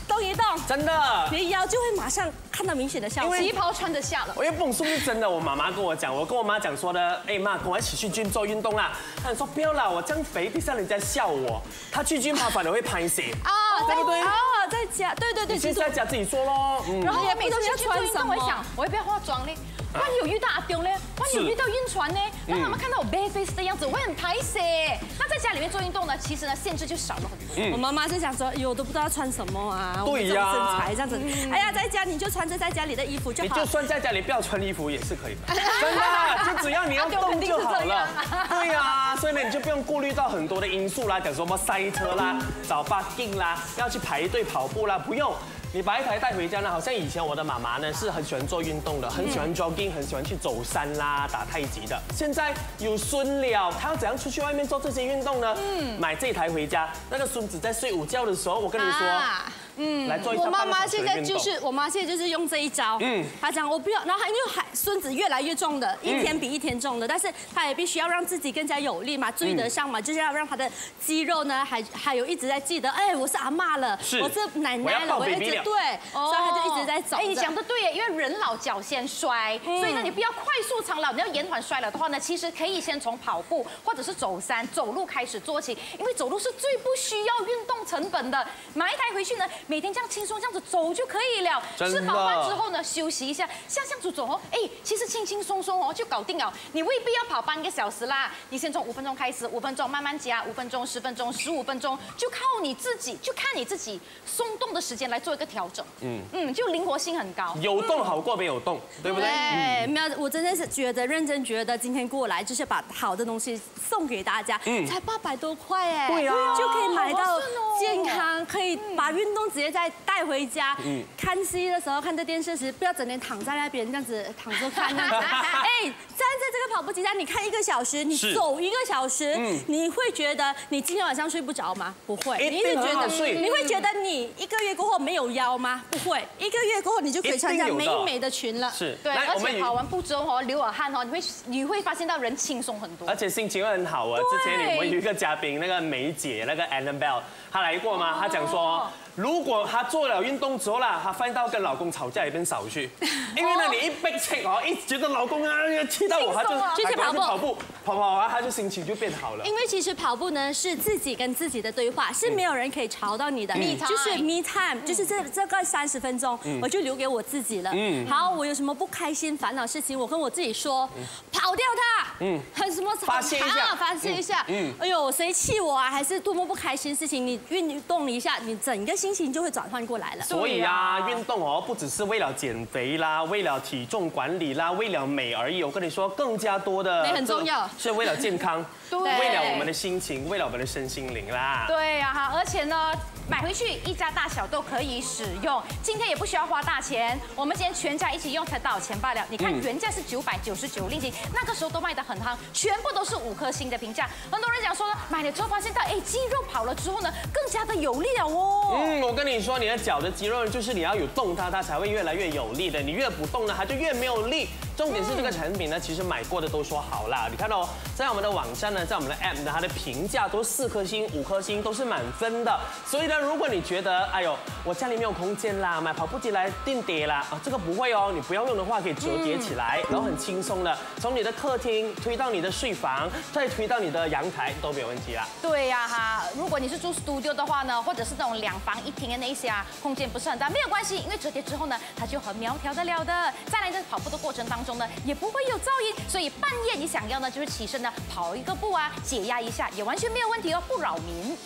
动一动， 真的， 你的腰就会马上看到明显的效果。 旗袍穿得下了。 因为蹦是不是真的？我妈妈跟我讲，我跟我妈讲说的，哎妈，跟我一起去 gym 做运动啦。她说不要啦，我这样肥，等下人家笑我。她去 gym 她反而会拍血，对不对？ 在家，对， 你先在家自己做咯。 然后我每次去做运动，我想我要不要化妆呢？万一有遇到阿丢呢？万一有遇到晕船呢？让他们看到我 bare face 的样子，我会很排泄。那在家里面做运动呢，其实呢限制就少了很多。 我妈妈是想说，我都不知道穿什么啊， 对呀， 身材这样子。哎呀，在家你就穿着在家里的衣服就好。 你就算在家里不要穿衣服也是可以，真的，就只要你要动就好了。对呀，所以呢你就不用顾虑到很多的因素啦，讲什么塞车啦、找 parking 啦、要去排队跑步啦，不用。你把一台带回家呢，好像以前我的妈妈呢是很喜欢做运动的，很喜欢 jogging， 很喜欢去走山啦、打太极的。现在有孙了，她要怎样出去外面做这些运动呢？买这一台回家，那个孙子在睡午觉的时候，我跟你说。来做一下。 我妈妈现在就是用这一招。她讲我不要，然后因为孙子越来越重的，一天比一天重的，但是她也必须要让自己更加有力嘛，追得上嘛，就是要让她的肌肉呢，还有一直在记得，哎，我是阿嬷了，我是奶奶了，我一直对，所以她就一直在走。 哎，你讲的对耶，因为人老脚先衰，所以呢，你不要快速苍老，你要延缓衰老的话呢，其实可以先从跑步或者是走山、走路开始做起，因为走路是最不需要运动成本的。买一台回去呢。每天这样轻松这样子走就可以了。吃饱饭之后呢，休息一下，像这样子走哦，哎，其实轻轻松松哦就搞定了。你未必要跑半个小时啦，你先从5分钟开始，5分钟慢慢加，5分钟、10分钟、15分钟，就靠你自己，就看你自己松动的时间来做一个调整。就灵活性很高。 有动好过没有动，对不对？ 对，没有，我真的是认真觉得今天过来就是把好的东西送给大家，才800多块哎， 对啊， 就可以买到健康，可以把运动直接再带回家。看戏的时候，看这电视时，不要整天躺在那边这样子躺着看。哎，站在这个跑步机上，你看1个小时，你走1个小时，你会觉得你今天晚上睡不着吗？不会，你一直觉得你会觉得你1个月过后没有腰吗？不会，1个月过后你就可以穿上美美的裙了。 是， 对，而且跑完步之后流了汗哦，你会发现到人轻松很多， 而且心情会很好啊。之前我们有一个嘉宾，那个梅姐，那个 Annabelle， 她来过吗？她讲说。如果她做了运动之后啦，她发现到跟老公吵架也变少去，因为呢你一逼切哦，一觉得老公啊气到我，她就去跑步啊，她就心情就变好了。 因为其实跑步呢是自己跟自己的对话，是没有人可以吵到你的，就是 me time， 就是这个30分钟，我就留给我自己了。好，我有什么不开心、烦恼事情，我跟我自己说，跑掉它，很什么发泄一下， 哎呦，谁气我啊？还是多么不开心的事情，你运动一下，你整个心情就会转换过来了。 所以啊，运动哦，不只是为了减肥啦，为了体重管理啦，为了美而已。我跟你说，更加多的美很重要， 是为了健康，为了我们的心情，为了我们的身心灵啦。 对呀哈，而且呢，买回去一家大小都可以使用。今天也不需要花大钱，我们今天全家一起用才多少钱罢了。你看原价是999令吉，那个时候都卖得很夯，全部都是5颗星的评价。很多人讲说呢，买了之后发现到，哎，肌肉跑了之后呢，更加的有力了哦。 我跟你说，你的脚的肌肉就是你要有动它才会越来越有力的。你越不动呢，它就越没有力。重点是这个产品呢，其实买过的都说好啦。你看到在我们的网站呢，在我们的 App 呢，它的评价都是4颗星、5颗星，都是满分的。所以呢，如果你觉得哎呦，我家里没有空间啦，买跑步机来垫叠啦，这个不会哦，你不要用的话可以折叠起来，然后很轻松的从你的客厅推到你的睡房，再推到你的阳台都没有问题啦。 对呀哈，如果你是住 studio 的话呢，或者是那种2房1厅的那些啊，空间不是很大，没有关系，因为折叠之后呢，它就很苗条的了的。再来在跑步的过程当中呢，也不会有噪音，所以半夜你想要呢，就是起身呢跑一个步啊，解压一下，也完全没有问题哦，不扰民。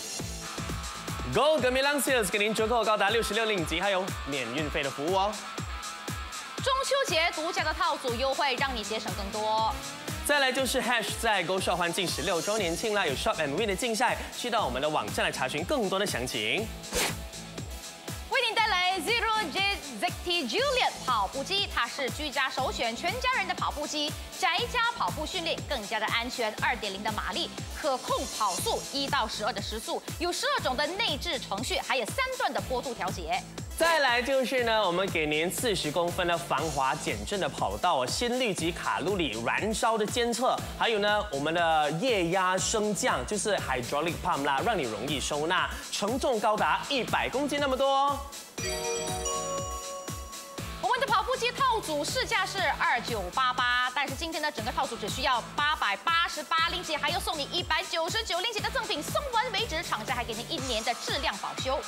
Go 革命浪 Sales 给您折扣高达66令吉，还有免运费的服务哦。 中秋节独家的套组优惠，让你节省更多。 再来就是 Hash 在 Go Shop 欢庆16周年庆啦，有 Shop and Win 的竞赛，去到我们的网站来查询更多的详情。 为您带来 Zero J ZT Juliet 跑步机，它是居家首选，全家人的跑步机，宅家跑步训练更加的安全，2.0的马力，可控跑速1到12的时速，有12种的内置程序，还有3段的坡度调节。 再来就是呢，我们给您40公分的防滑减震的跑道，心率及卡路里燃烧的监测，还有呢，我们的液压升降，就是 hydraulic pump 啦，让你容易收纳，承重高达100公斤那么多。 我们的跑步机套组市价是2988，但是今天的整个套组只需要888令吉，还有送你199令吉的赠品，送完为止。厂家还给你1年的质量保修。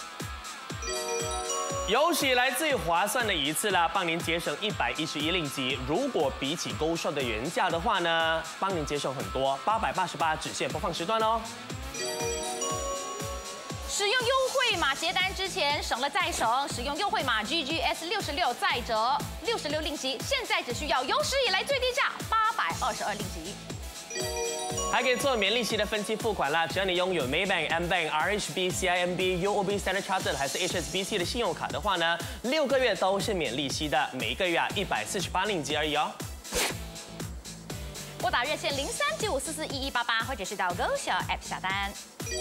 有史以来最划算的一次啦，帮您节省111令吉。如果比起购售的原价的话呢，帮您节省很多，888只限播放时段哦。 使用优惠码结单之前省了再省，使用优惠码 GGS66再折66令吉，现在只需要有史以来最低价822令吉。 还可以做免利息的分期付款啦，只要你拥有 Maybank、M-Bank、RHB、CIMB、UOB Standard Chartered 还是 HSBC 的信用卡的话呢，6个月都是免利息的，每个月148令吉而已哦。 拨打热线0395441188，或者是到 Go 小 App 下单。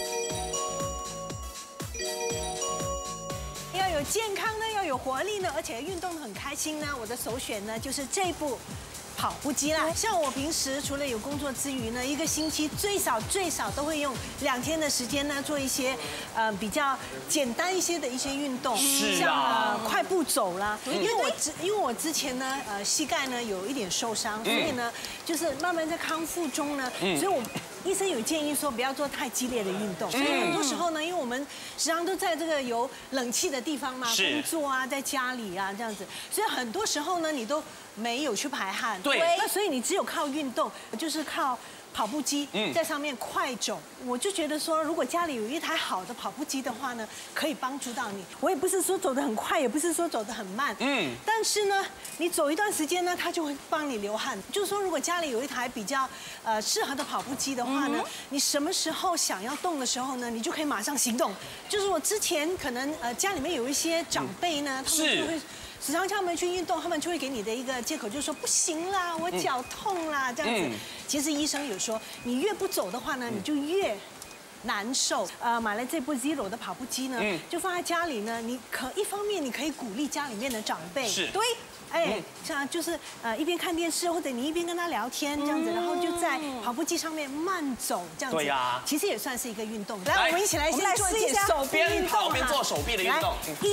要有健康呢，要有活力呢，而且运动很开心呢。我的首选呢就是这部跑步机啦。像我平时除了有工作之余呢，一个星期最少都会用2天的时间呢做一些比较简单一些的一些运动，像快步走啦。因为我之前呢膝盖呢有一点受伤，所以呢就是慢慢在康复中呢，所以我。医生有建议说不要做太激烈的运动，所以很多时候呢，因为我们时常都在这个有冷气的地方嘛，工作啊，在家里啊这样子，所以很多时候呢，你都没有去排汗， 对， 那所以你只有靠运动，就是靠跑步机在上面快走。我就觉得说，如果家里有一台好的跑步机的话呢，可以帮助到你。我也不是说走得很快，也不是说走得很慢，但是呢，你走一段时间呢，它就会帮你流汗。就是说，如果家里有一台比较适合的跑步机的话呢，你什么时候想要动的时候呢，你就可以马上行动。就是我之前可能家里面有一些长辈呢，他们就会。时常叫他们去运动，他们就会给你的一个借口就是说不行啦，我脚痛啦这样子。其实医生有说，你越不走的话呢，你就越难受。买了这部 Zero 的跑步机呢，就放在家里呢，一方面你可以鼓励家里面的长辈，对。像就是一边看电视或者你一边跟他聊天这样子，然后就在跑步机上面慢走这样子。对呀，其实也算是一个运动。来，我们一起来先做一下手臂运动，边跑边做手臂的运动。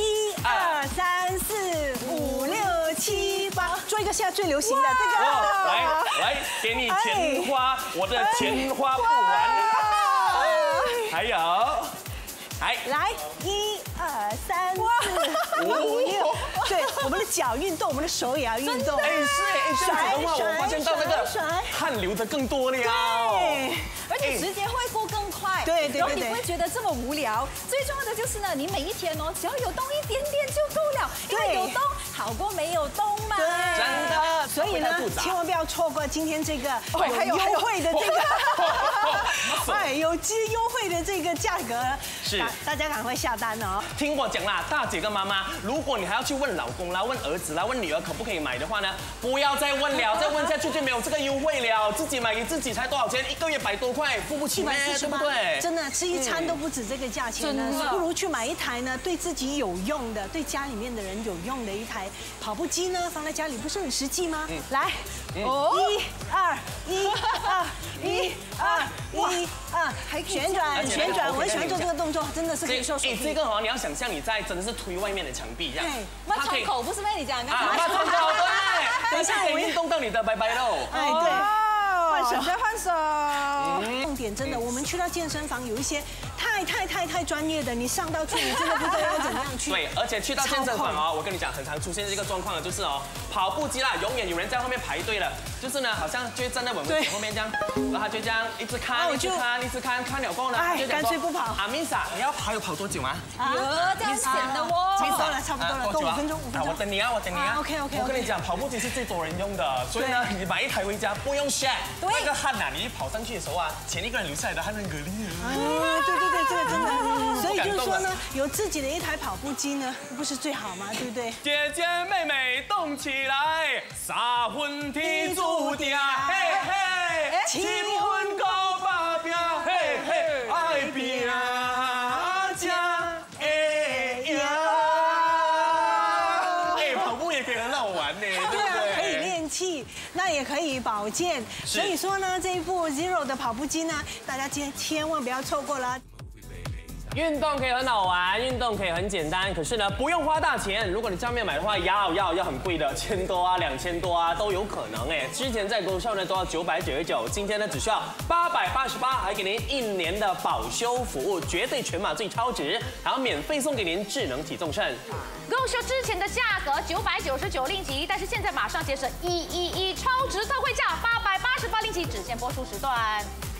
1、2、3、4、5、6、7、8，做一个现在最流行的这个。 来，给你钱花，我的钱花不完。还有。 来1、2、3、4、5、6，对，我们的脚运动，我们的手也要运动。 这样子的话，我发现到那个汗流的更多了。 对，而且时间会过更快。 对， 然后你不会觉得这么无聊。最重要的就是呢，你每一天只要有动一点点就够了，因为有动好过没有动嘛。 真的， 所以呢，千万不要错过今天这个还有优惠的这个，有优惠的这个价格。是。大家赶快下单哦！ 听我讲啦，大姐跟妈妈，如果你还要去问老公啦、问儿子啦、问女儿可不可以买的话呢，不要再问了，再问下去就没有这个优惠了。自己买给自己才多少钱？1个月100多块，付不起吗？对不对？ 真的吃一餐都不止这个价钱呢，不如去买一台呢对自己有用的、对家里面的人有用的一台跑步机呢，放在家里不是很实际吗？来，1、2、1、2、1、2、1、2，旋转，我很喜欢做这个动作，真的是可以瘦手臂。 这个你要想象你在真的是推外面的墙壁这样。 慢窗口不是被你讲的？ 慢窗口对，等一下可以运动到你的拜拜喽。 对。 换手。 重点真的，我们去到健身房有一些太专业的，你上到去你真的不知道要怎么样去。 对，而且去到健身房我跟你讲，很常出现这个状况的就是跑步机啦，永远有人在后面排队了，就是呢，好像就会站在我们后面这样，然后他就这样一直看，看了过后呢，就干脆不跑。 阿米莎，你要跑多久啊？ 这样显得哦。 差不多了，够5分钟。 我等你啊。 OK。 我跟你讲，跑步机是最多人用的，所以呢，你买一台回家不用 share。那个汗你一跑上去的时候前一个人留下来的汗很可怜。 对，这个真的。所以就是说呢，有自己的一台跑步机呢，不是最好吗？对不对？ 姐姐妹妹动起来，3分天注定，嘿，7分9百拼，嘿，爱拼才会赢。 力，那也可以保健。所以说呢，这一部 Zero 的跑步机呢，大家千万不要错过了。 运动可以很好玩，运动可以很简单，可是呢，不用花大钱。如果你上面买的话，要很贵的，1000多啊、2000多啊都有可能哎。之前在购售呢都要999，今天呢只需要888，还给您1年的保修服务，绝对全码最超值，还要免费送给您智能体重秤。 购售之前的价格999令吉，但是现在马上节省111超值特惠价888令吉，只限播出时段。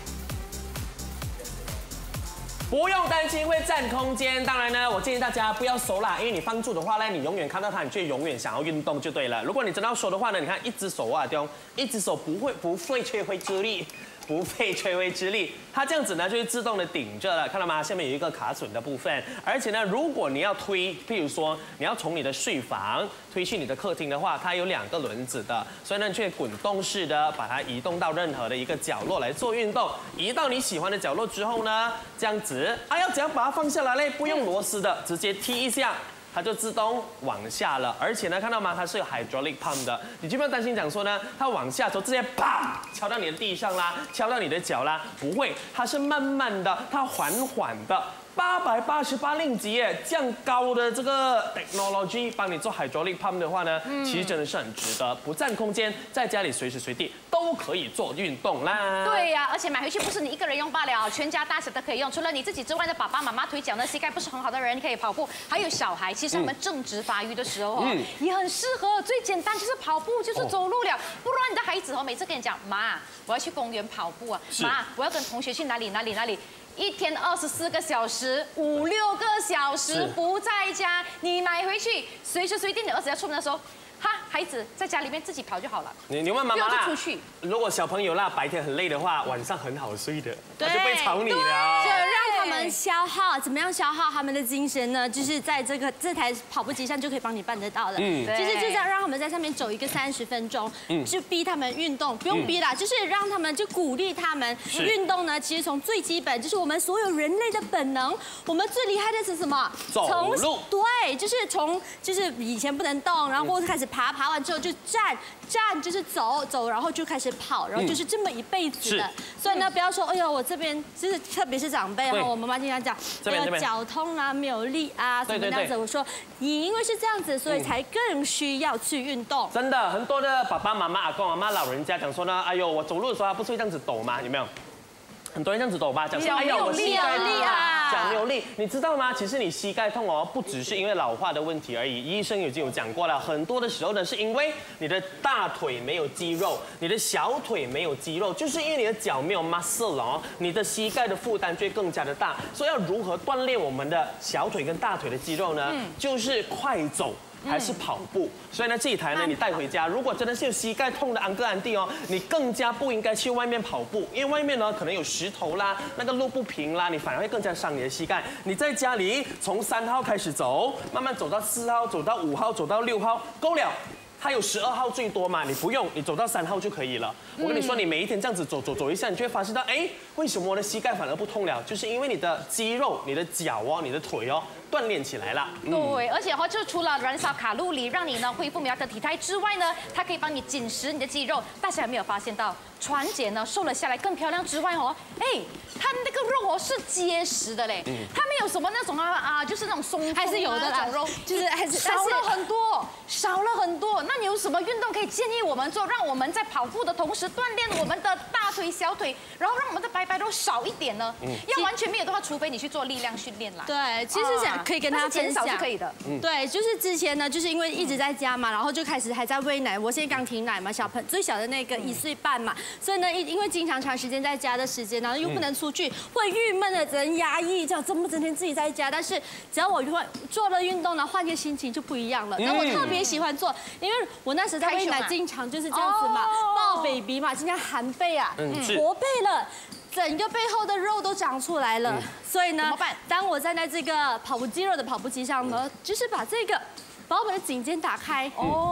不用担心会占空间，当然呢，我建议大家不要收啦，因为你放住的话呢，你永远看到它，你就永远想要运动就对了。如果你真的要收的话呢，你看一只手啊，一只手不费吹灰之力。不费吹灰之力，它这样子呢就会自动的顶着了，看到吗？下面有一个卡榫的部分，而且呢，如果你要推，譬如说你要从你的睡房推去你的客厅的话，它有2个轮子的，所以呢，却滚动式的把它移动到任何的一个角落来做运动。移到你喜欢的角落之后呢，这样子，要怎样把它放下来嘞？不用螺丝的，直接踢一下。它就自动往下了，而且呢，看到吗？它是有 hydraulic pump 的，你就不用担心讲说呢，它往下走直接啪敲到你的地上啦，敲到你的脚啦，不会，它是慢慢的，它缓缓的。888令吉耶，这样高的这个 technology 帮你做 hydraulic pump 的话呢，其实真的是很值得，不占空间，在家里随时随地都可以做运动啦。 对呀，而且买回去不是你一个人用罢了，全家大小都可以用。除了你自己之外的爸爸妈妈腿脚呢膝盖不是很好的人可以跑步，还有小孩，其实他们正值发育的时候也很适合。最简单就是跑步，就是走路了。不然你的孩子每次跟你讲，妈，我要去公园跑步啊，妈，我要跟同学去哪里。1天24个小时，5、6个小时不在家，你买回去，随时随地你儿子要出门的时候，孩子在家里面自己跑就好了。 你问妈妈啦， 出去。 如果小朋友啦白天很累的话，晚上很好睡的，他就不会吵你了。 就让他们消耗，怎么样消耗他们的精神呢？就是在这台跑步机上就可以帮你办得到的。就是这样让他们在上面走一个30分钟，就逼他们运动，不用逼啦，就是让他们就鼓励他们运动呢。其实从最基本就是我们所有人类的本能，我们最厉害的是什么？ 走路。 对，就是以前不能动，然后或者开始爬完之后就站，就是走，然后就开始跑，然后就是这么一辈子的。所以呢，不要说，哎呦，我这边就是特别是长辈哈，我妈妈经常讲，脚痛啊，没有力啊，什么这样子。我说，你因为是这样子，所以才更需要去运动。 真的，很多的爸爸妈妈、阿公阿妈、老人家讲说呢，哎呦，我走路的时候不是会这样子抖吗？有没有？很多人这样子抖吧，讲说，哎呀，我膝盖痛啊，脚没有力，你知道吗？其实你膝盖痛不只是因为老化的问题而已，医生已经有讲过了，很多的时候呢，是因为你的大腿没有肌肉，你的小腿没有肌肉，就是因为你的脚没有 muscle 你的膝盖的负担就会更加的大。所以要如何锻炼我们的小腿跟大腿的肌肉呢？就是快走。还是跑步，所以呢，这一台呢，你带回家，如果真的是有膝盖痛的安哥安弟你更加不应该去外面跑步，因为外面呢可能有石头啦，那个路不平啦，你反而会更加伤你的膝盖。你在家里从3号开始走，慢慢走到4号，走到5号，走到6号，够了。它有12号最多嘛，你不用，你走到3号就可以了。我跟你说，你每一天这样子走一下，你就会发现到，为什么我的膝盖反而不痛了？就是因为你的肌肉、你的脚你的腿锻炼起来了。 对，而且就除了燃烧卡路里，让你呢恢复苗条体态之外呢，它可以帮你紧实你的肌肉。大家有没有发现到，传姐呢瘦了下来更漂亮之外她那个肉是结实的嘞，她没有什么那种就是那种松， 还是有的啦， 肉就是还是少了很多。那你有什么运动可以建议我们做，让我们在跑步的同时锻炼我们的大腿、小腿，然后让我们的白肉少一点呢？要完全没有的话，除非你去做力量训练啦。 对，其实可以跟大家分享， 是可以的。 对，就是之前呢，就是因为一直在家嘛，然后就开始还在喂奶。我现在刚停奶嘛，最小的那个1岁半嘛，所以呢，因为经常长时间在家的时间，然后又不能出去，会郁闷的，只能压抑，这样整天自己在家。但是只要我做了运动呢，换个心情就不一样了。然后我特别喜欢做，因为我那时在喂奶，经常就是这样子嘛，抱 baby 嘛，经常含背啊，驼背了。整个背后的肉都长出来了，所以呢， 怎么办？ 当我站在这个肌肉的跑步机上呢，就是把我们的颈肩打开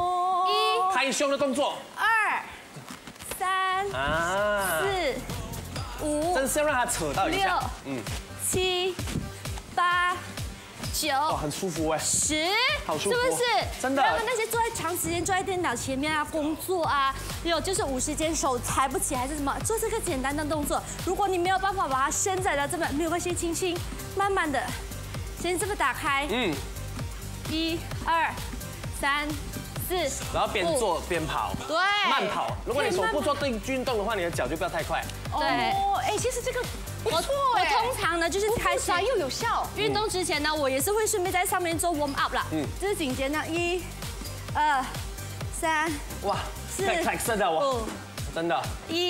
，1 开胸的动作 ，2、3、4、5， 真是要让它扯到一下 ，6、7、8、 9， 很舒服哎 ，10， 好舒服， 是不是？ 真的。 然后那些坐在长时间坐在电脑前面啊，工作啊，有就是无时间手抬不起还是什么，做这个简单的动作。如果你没有办法把它伸展到这么，没有关系，轻轻慢慢的，先这么打开。1、2、3、4， 然后边做边跑， 对， 慢跑。如果你手不做运动的话，你的脚就不要太快。 对， 哎，其实这个不错哎。 我通常呢就是开始又有效。 运动之前呢，我也是会顺便在上面做 warm up 啦。就是颈肩呢，1、2、3， 哇，太快射到我，真的。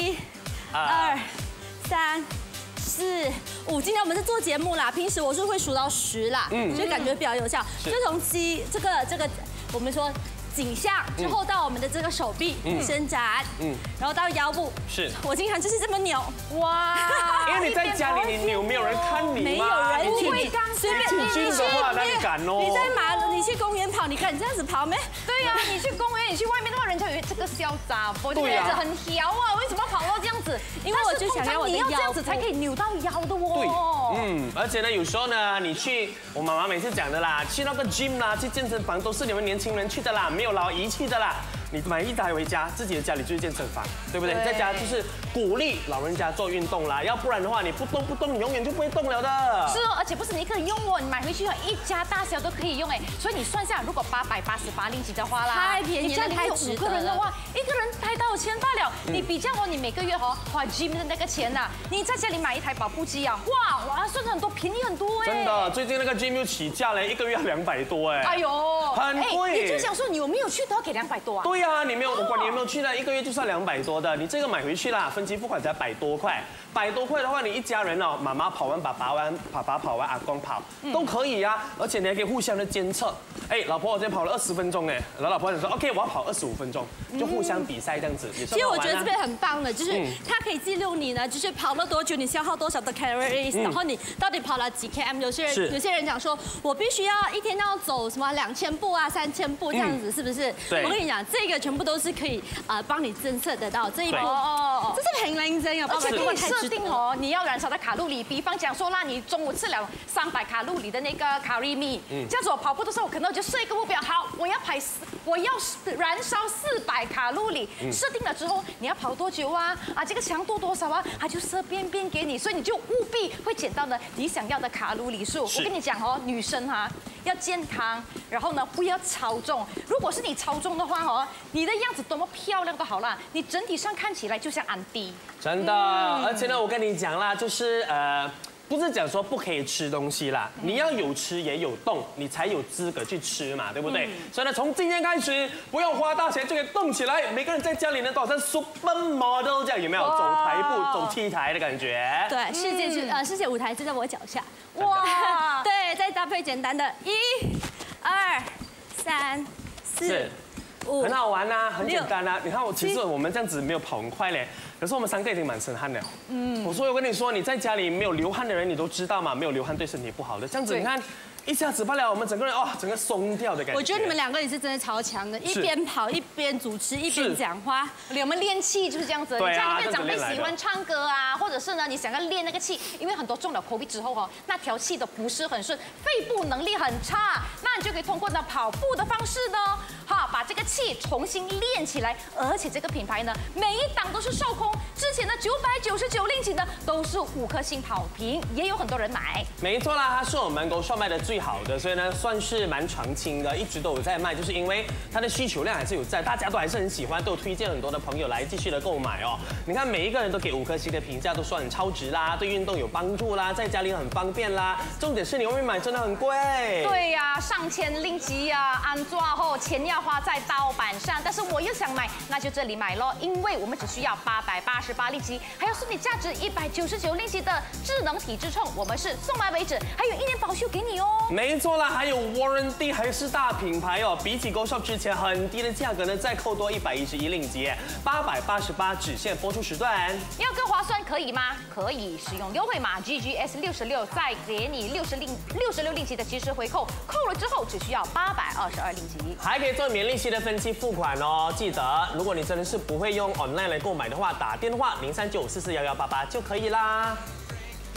1、2、3、4、5。今天我们是做节目啦，平时我是会数到10啦，所以感觉比较有效。就从这个，我们说。颈项之后到我们的这个手臂伸展，然后到腰部， 是我经常就是这么扭， 哇！ 因为你在家里你扭，没有人看你， 没有人会随便你去的话，那你敢哦？ 你去公园跑，你敢这样子跑没？ 对呀，你去公园，你去外面的话，人家以为这个潇洒，我这样子很调啊，为什么要跑到这样子？ 因为我就想要我的腰， 你要这样子才可以扭到腰的哦。 对，而且呢，有时候呢，你去我妈妈每次讲的啦，去那个 gym 啦，去健身房都是你们年轻人去的啦，没有老仪器的啦。你买一台回家，自己的家里就是健身房，对不对？在家就是鼓励老人家做运动啦，要不然的话，你不动，你永远就不会动了的。 是哦，而且不是你一个人用哦，你买回去一家大小都可以用哎。所以你算下，如果888令吉的话啦， 太便宜了， 太值得了。5个人的话，一个人才多少钱罢了？你比较哦，你每个月花 gym 的那个钱呐，你在家里买一台跑步机啊，哇，算很多，便宜很多哎。 真的，最近那个 gym 又起价嘞，一个月200多哎。 哎呦， 很贵。 你就想说你有没有去都要给200多啊？ 对呀，你没有，我管你有没有去呢，一个月就是要200多的，你这个买回去啦，分期付款才100多块，100多块的话，你一家人哦，妈妈跑完，爸爸跑完，阿公跑都可以呀，而且你还可以互相的监测。哎，老婆，我今天跑了20分钟哎，然后老婆就说 OK， 我要跑25分钟，就互相比赛这样子，也是。 其实我觉得这边很棒的，就是它可以记录你呢，就是跑了多久，你消耗多少的 calories，然后你到底跑了几 km。有些人讲说，我必须要一天要走什么2000步啊、3000步这样子，是不是？ 对。 我跟你讲，这个全部都是可以帮你侦测得到这一步。这是很认真啊， 而且可以设定哦，你要燃烧的卡路里，比方讲说，那你中午吃了300卡路里的那个卡路里，这样子我跑步的时候，可能我就设一个目标，好，我要燃烧400卡路里。设定了之后，你要跑多久啊？这个强度多少啊？它就设边给你，所以你就务必会捡到呢你想要的卡路里数。我跟你讲哦，女生哈要健康，然后呢不要超重。如果是你超重的话哦，你的样子多么漂亮都好啦，你整体上看起来就像安迪。真的， 而且呢，我跟你讲啦，就是不是讲说不可以吃东西啦，你要有吃也有动，你才有资格去吃嘛，对不对？所以呢，从今天开始，不用花大钱就可以动起来。每个人在家里呢，都好像 supermodel 这样，有没有？走台步、走T台的感觉。 对，世界舞台就在我脚下。哇！对，再搭配简单的1、2、3、4、5， 很好玩呐，很简单呐。你看其实我们这样子没有跑很快嘞。可是我们3个已经满身汗了。我跟你说，你在家里没有流汗的人，你都知道嘛，没有流汗对身体不好的。这样子你看，一下子罢了，我们整个人整个松掉的感觉。 我觉得你们2个也是真的超强的，一边跑一边主持一边讲话。 我们练气就是这样子。 对啊， 你家里面长辈喜欢唱歌啊，或者是呢你想要练那个气，因为很多中了 COVID 之后哦，那条气都不是很顺，肺部能力很差，那你就可以通过呢跑步的方式呢，把这个气重新练起来。而且这个品牌呢，每一档都是售空，之前的999令吉呢都是5颗星好评，也有很多人买。 没错啦，它是我们购售卖的最好的，所以呢算是蛮长青的，一直都有在卖，就是因为它的需求量还是有在，大家都还是很喜欢，都有推荐很多的朋友来继续的购买哦。你看每一个人都给5颗星的评价，都说很超值啦，对运动有帮助啦，在家里很方便啦。重点是你外面买真的很贵。 对呀，上千令吉啊，安装后钱要花在刀板上，但是我又想买，那就这里买咯，因为我们只需要888令吉，还要送你价值199令吉的智能体脂秤，我们是送完为止，还有1年保修给你哦。 没错啦，还有 warranty， 还是大品牌哦。比起购售之前很低的价格呢，再扣多111令吉，888只限播出时段。 要更划算可以吗？可以，使用优惠码 GGS66，再给你66令吉的及时回扣，扣了之后只需要822令吉， 还可以做免利息的分期付款哦。记得，如果你真的是不会用 online 来购买的话，打电话0395441188就可以啦。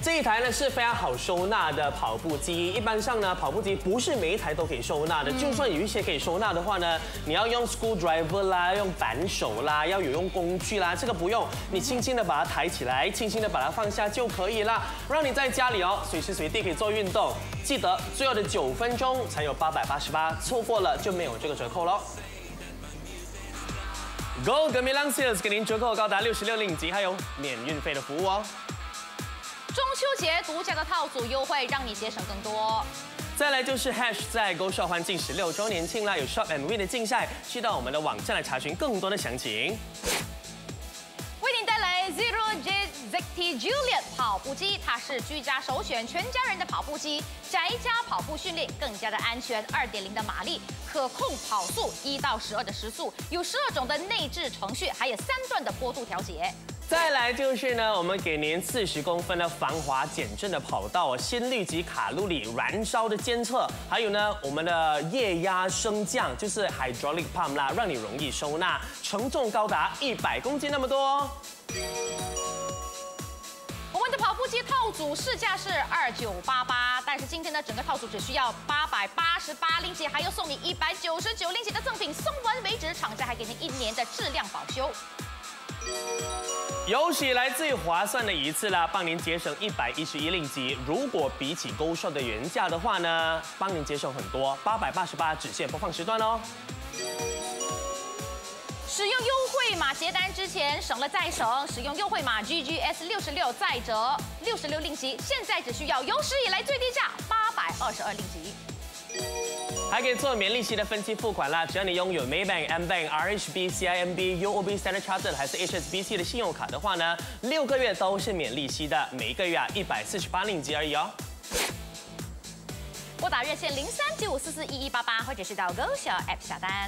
这一台呢是非常好收纳的跑步机。一般上呢，跑步机不是每一台都可以收纳的，就算有一些可以收纳的话呢，你要用 screwdriver 啦，用扳手啦，要有用工具啦，这个不用，你轻轻的把它抬起来，轻轻的把它放下就可以啦，让你在家里哦随时随地可以做运动。记得最后的9分钟才有888，错过了就没有这个折扣喽。Go 革命浪 Sales 给您折扣高达66令吉，还有免运费的服务哦。 中秋节独家的套组优惠，让你节省更多。 再来就是 Hash 在 Go Shop 欢庆16周年庆啦，有 Shop and Win 的竞赛，去到我们的网站来查询更多的详情。 为您带来 Zero J ZT Juliet 跑步机，它是居家首选，全家人的跑步机，宅家跑步训练更加的安全，2.0的马力，可控跑速1到12的时速，有12种的内置程序，还有3段的坡度调节。 再来就是呢，我们给您40公分的防滑减震的跑道，心率及卡路里燃烧的监测，还有呢，我们的液压升降，就是 hydraulic pump 啦，让你容易收纳，承重高达100公斤那么多。 我们的跑步机套组市价是2988，但是今天的整个套组只需要888令吉，还要送你199令吉的赠品，送完为止，厂家还给您1年的质量保修。 有史以来最划算的一次啦，帮您节省111令吉。如果比起Go Shop的原价的话呢，帮您节省很多，888只限播放时段哦。 使用优惠码结单之前省了再省，使用优惠码 GGS66再折66令吉，现在只需要有史以来最低价822令吉。 还可以做免利息的分期付款啦，只要你拥有 Maybank、M-Bank、RHB、CIMB、UOB Standard Chartered 还是 HSBC 的信用卡的话呢，6个月都是免利息的，每一个月148令吉而已哦。 拨打热线0395441188，或者是到 Go Shop App 下单。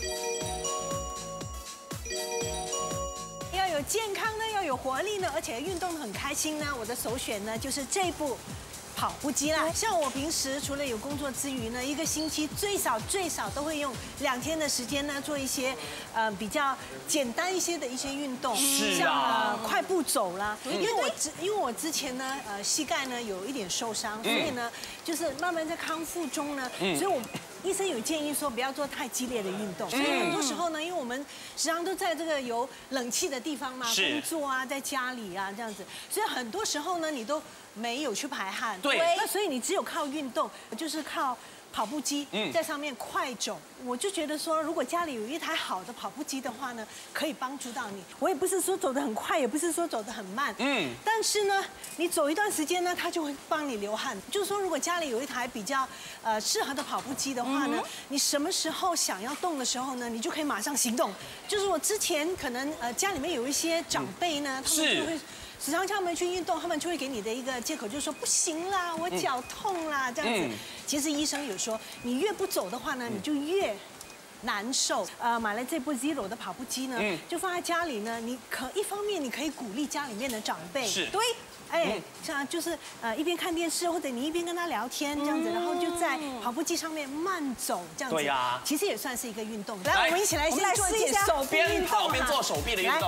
要有健康呢，要有活力呢，而且运动很开心呢，我的首选呢就是这部跑步机啦。像我平时除了有工作之余呢，一个星期最少都会用2天的时间呢，做一些比较简单一些的一些运动，像快步走啦。因为我之前呢膝盖呢有一点受伤，所以呢就是慢慢在康复中呢，所以我医生有建议说不要做太激烈的运动，所以很多时候呢，因为我们时常都在这个有冷气的地方嘛，工作啊，在家里啊这样子，所以很多时候呢，你都没有去排汗。 对， 那所以你只有靠运动，就是靠跑步机在上面快走。我就觉得说，如果家里有一台好的跑步机的话呢，可以帮助到你。我也不是说走得很快，也不是说走得很慢，但是呢，你走一段时间呢，它就会帮你流汗。就是说，如果家里有一台比较适合的跑步机的话呢，你什么时候想要动的时候呢，你就可以马上行动。就是我之前可能家里面有一些长辈呢，他们就会时常叫他们去运动，他们就会给你的一个借口就是说不行啦，我脚痛啦这样子。其实医生有说，你越不走的话呢，你就越难受。买了这部 Zero 的跑步机呢，就放在家里呢，一方面你可以鼓励家里面的长辈，对。像就是一边看电视，或者你一边跟他聊天这样子，然后就在跑步机上面慢走这样子。对呀，其实也算是一个运动。来，我们一起来先做一点手臂运动，边跑边做手臂的运动。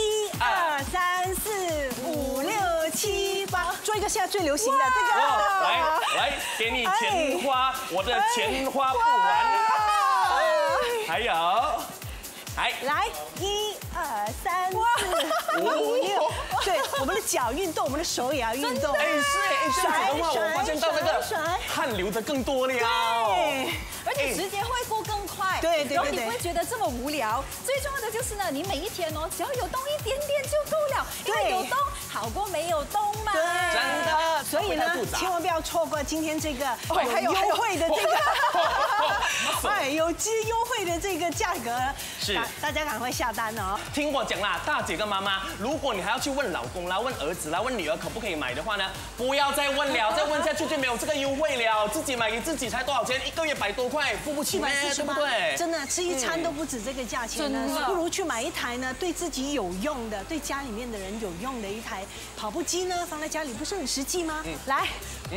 1、2、3、4、5、6、7、8，做一个现在最流行的这个。 来，给你钱花，我的钱花不完。还有。 来，1、2、3、4、5、6，对，我们的脚运动，我们的手也要运动。 这样子的话，我发现到那个汗流的更多了。 对，而且时间会过更快。 对， 然后你不会觉得这么无聊。最重要的就是呢，你每一天只要有动一点点就够了，因为有动好过没有动嘛。 真的， 所以呢，千万不要错过今天这个有优惠的这个，有优惠的这个价格，是大家赶快下单哦。 听我讲啦，大姐跟妈妈，如果你还要去问老公啦、问儿子啦、问女儿可不可以买的话呢，不要再问了，再问下去就没有这个优惠了。自己买给自己才多少钱？1个月100多块，付不起，对不对？ 真的吃一餐都不止这个价钱呢，不如去买一台呢对自己有用的、对家里面的人有用的一台跑步机呢，放在家里不是很实际吗？来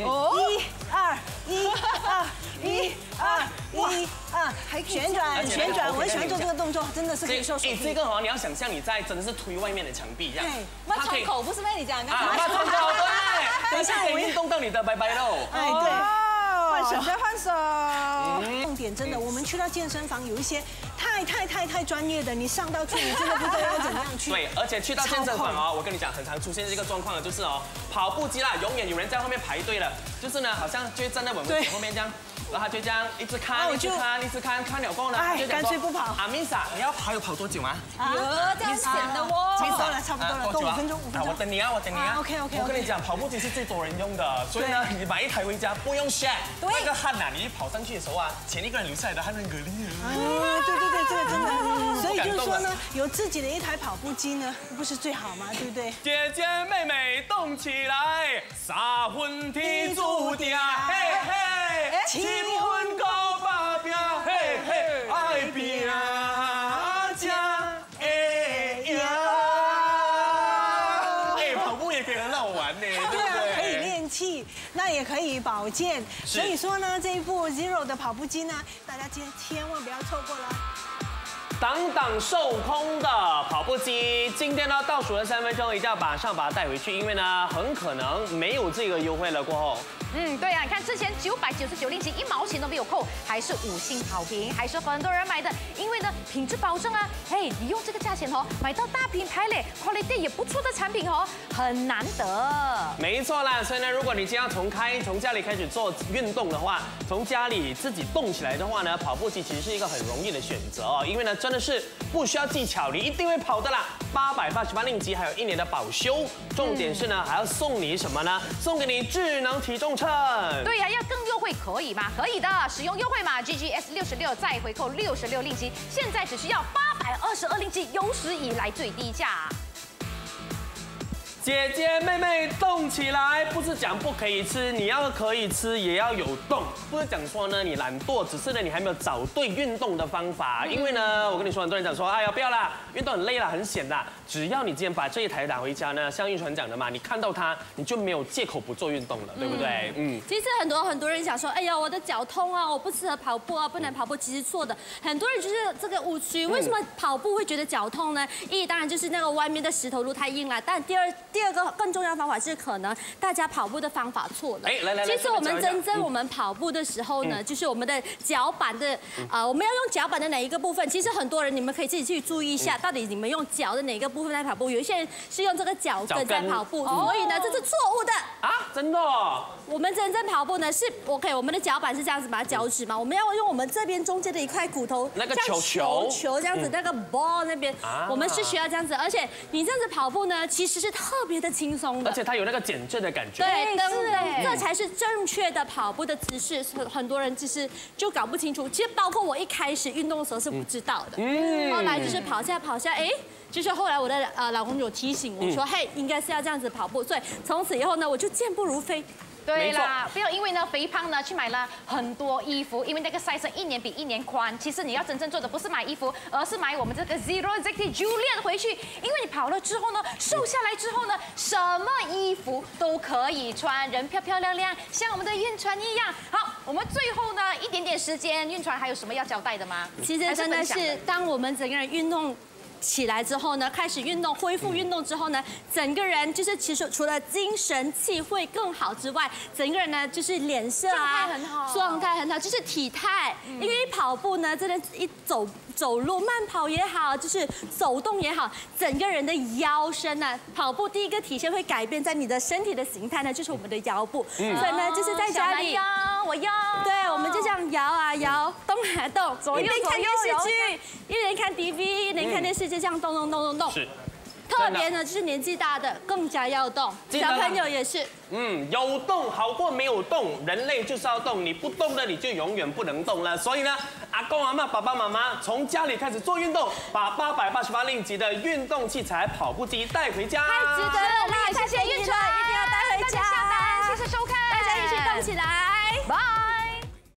，1、2、1、2、1、2、1、2，旋转，我很喜欢做这个动作，真的是可以瘦手臂。 这个你要想象你在真的是推外面的墙壁一样， 对，那窗口不是被你讲刚才？ 窗口对。 等一下我运动到你的拜拜喽。 哎，对。 换手再换手。 重点真的，我们去到健身房有一些太专业的，你上到去你真的不知道要怎样去。 对，而且去到健身房哦，我跟你讲，很常出现这个状况的，就是哦，跑步机啦，永远有人在后面排队了，就是呢，好像就会站在我们后面这样。然后他就这样一直看，看了过后呢，就干脆不跑。 阿 Misa， 你要跑多久啊？ 这样显得我。 差不多了，多5分钟。 我等你啊。 OK。 我跟你讲，跑步机是最多人用的，所以呢，你买一台回家不用 share。那个汗呐，你跑上去的时候啊，前一个人留下来的汗很可怜。 对，这个真的。所以就是说呢，有自己的一台跑步机呢，不是最好吗？对不对？ 姐姐妹妹动起来，3分天注定，嘿嘿，7分高把拼，嘿嘿，爱拼才会赢。哎，跑步也可以很好玩呢，对不对？ 可以练气，那也可以保健。所以说呢，这一部 Zero 的跑步机呢，大家千万不要错过了。 档售空的跑步机，今天呢倒数了3分钟，一定要马上把它带回去，因为呢很可能没有这个优惠了。过后， 对啊，你看之前999令吉1毛钱都没有扣，还是5星好评，还是很多人买的，因为呢品质保证啊，嘿，你用这个价钱哦，买到大品牌嘞 ，quality 也不错的产品哦，很难得。 没错啦，所以呢，如果你今天要从家里开始做运动的话，从家里自己动起来的话呢，跑步机其实是一个很容易的选择哦，因为呢真的是不需要技巧，你一定会跑的啦。888令吉，还有1年的保修，重点是呢还要送你什么呢？送给你智能体重秤。 对呀，要更优惠可以吗？可以的，使用优惠码 GGS66再回扣66令吉，现在只需要822令吉，有史以来最低价。 姐姐妹妹动起来，不是讲不可以吃，你要可以吃也要有动，不是讲说呢你懒惰，只是呢你还没有找对运动的方法。因为呢，我跟你说，很多人讲说，哎呀不要啦，运动很累啦，很险啦。只要你今天把这一台拿回家呢，像运传讲的嘛，你看到它，你就没有借口不做运动了，对不对？ 其实很多人想说，哎呀，我的脚痛啊，我不适合跑步啊，不能跑步。其实错的，很多人就是这个误区。为什么跑步会觉得脚痛呢？当然就是那个外面的石头路太硬了，但第二个更重要的方法是，可能大家跑步的方法错了。 来， 其实我们跑步的时候呢，就是我们的脚板的我们要用脚板的哪一个部分？其实很多人你们可以自己去注意一下，到底你们用脚的哪个部分在跑步？有一些人是用这个脚跟在跑步，所以呢这是错误的啊！真的哦？ 我们真正跑步呢是 OK， 我们的脚板是这样子，把它脚趾嘛，我们要用我们这边中间的一块骨头， 那个球这样子，那个 ball 那边，我们是需要这样子，而且你这样子跑步呢，其实是特别的轻松的， 而且它有那个减震的感觉。 对，这才是正确的跑步的姿势。很多人就搞不清楚，其实包括我一开始运动的时候是不知道的，后来就是跑下，就是后来我的老公有提醒我说，嘿，应该是要这样子跑步，所以从此以后呢，我就健步如飞。 对啦，不要因为呢肥胖呢去买了很多衣服，因为那个 size 1年比1年宽。其实你要真正做的不是买衣服，而是买我们这个 Zero Exactly Juliet 回去，因为你跑了之后呢，瘦下来之后呢，什么衣服都可以穿，人漂漂亮亮，像我们的运传一样。好，我们最后呢一点点时间，运传还有什么要交代的吗？ 其实真的是当我们整个人运动起来之后呢，开始运动，恢复运动之后呢，整个人就是其实除了精神气会更好之外，整个人呢就是脸色啊，状态很好，就是体态。因为跑步呢，真的一走路慢跑也好，就是走动也好，整个人的腰身呢，跑步第一个体现会改变在你的身体的形态呢，就是我们的腰部。所以呢，就是在家里， 我腰， 对，我们就这样摇啊摇，动啊动，一边看电视剧，一边看 TV， 一边看电视。就这样动。 是。 特别呢，就是年纪大的更加要动，小朋友也是。 有动好过没有动，人类就是要动，你不动的你就永远不能动了。所以呢，阿公阿嬤、爸爸妈妈从家里开始做运动，把888令吉的运动器材跑步机带回家， 太值得了啦！谢谢运传，一定要带回家。 大家下班，谢谢收看， 大家一起动起来， 拜。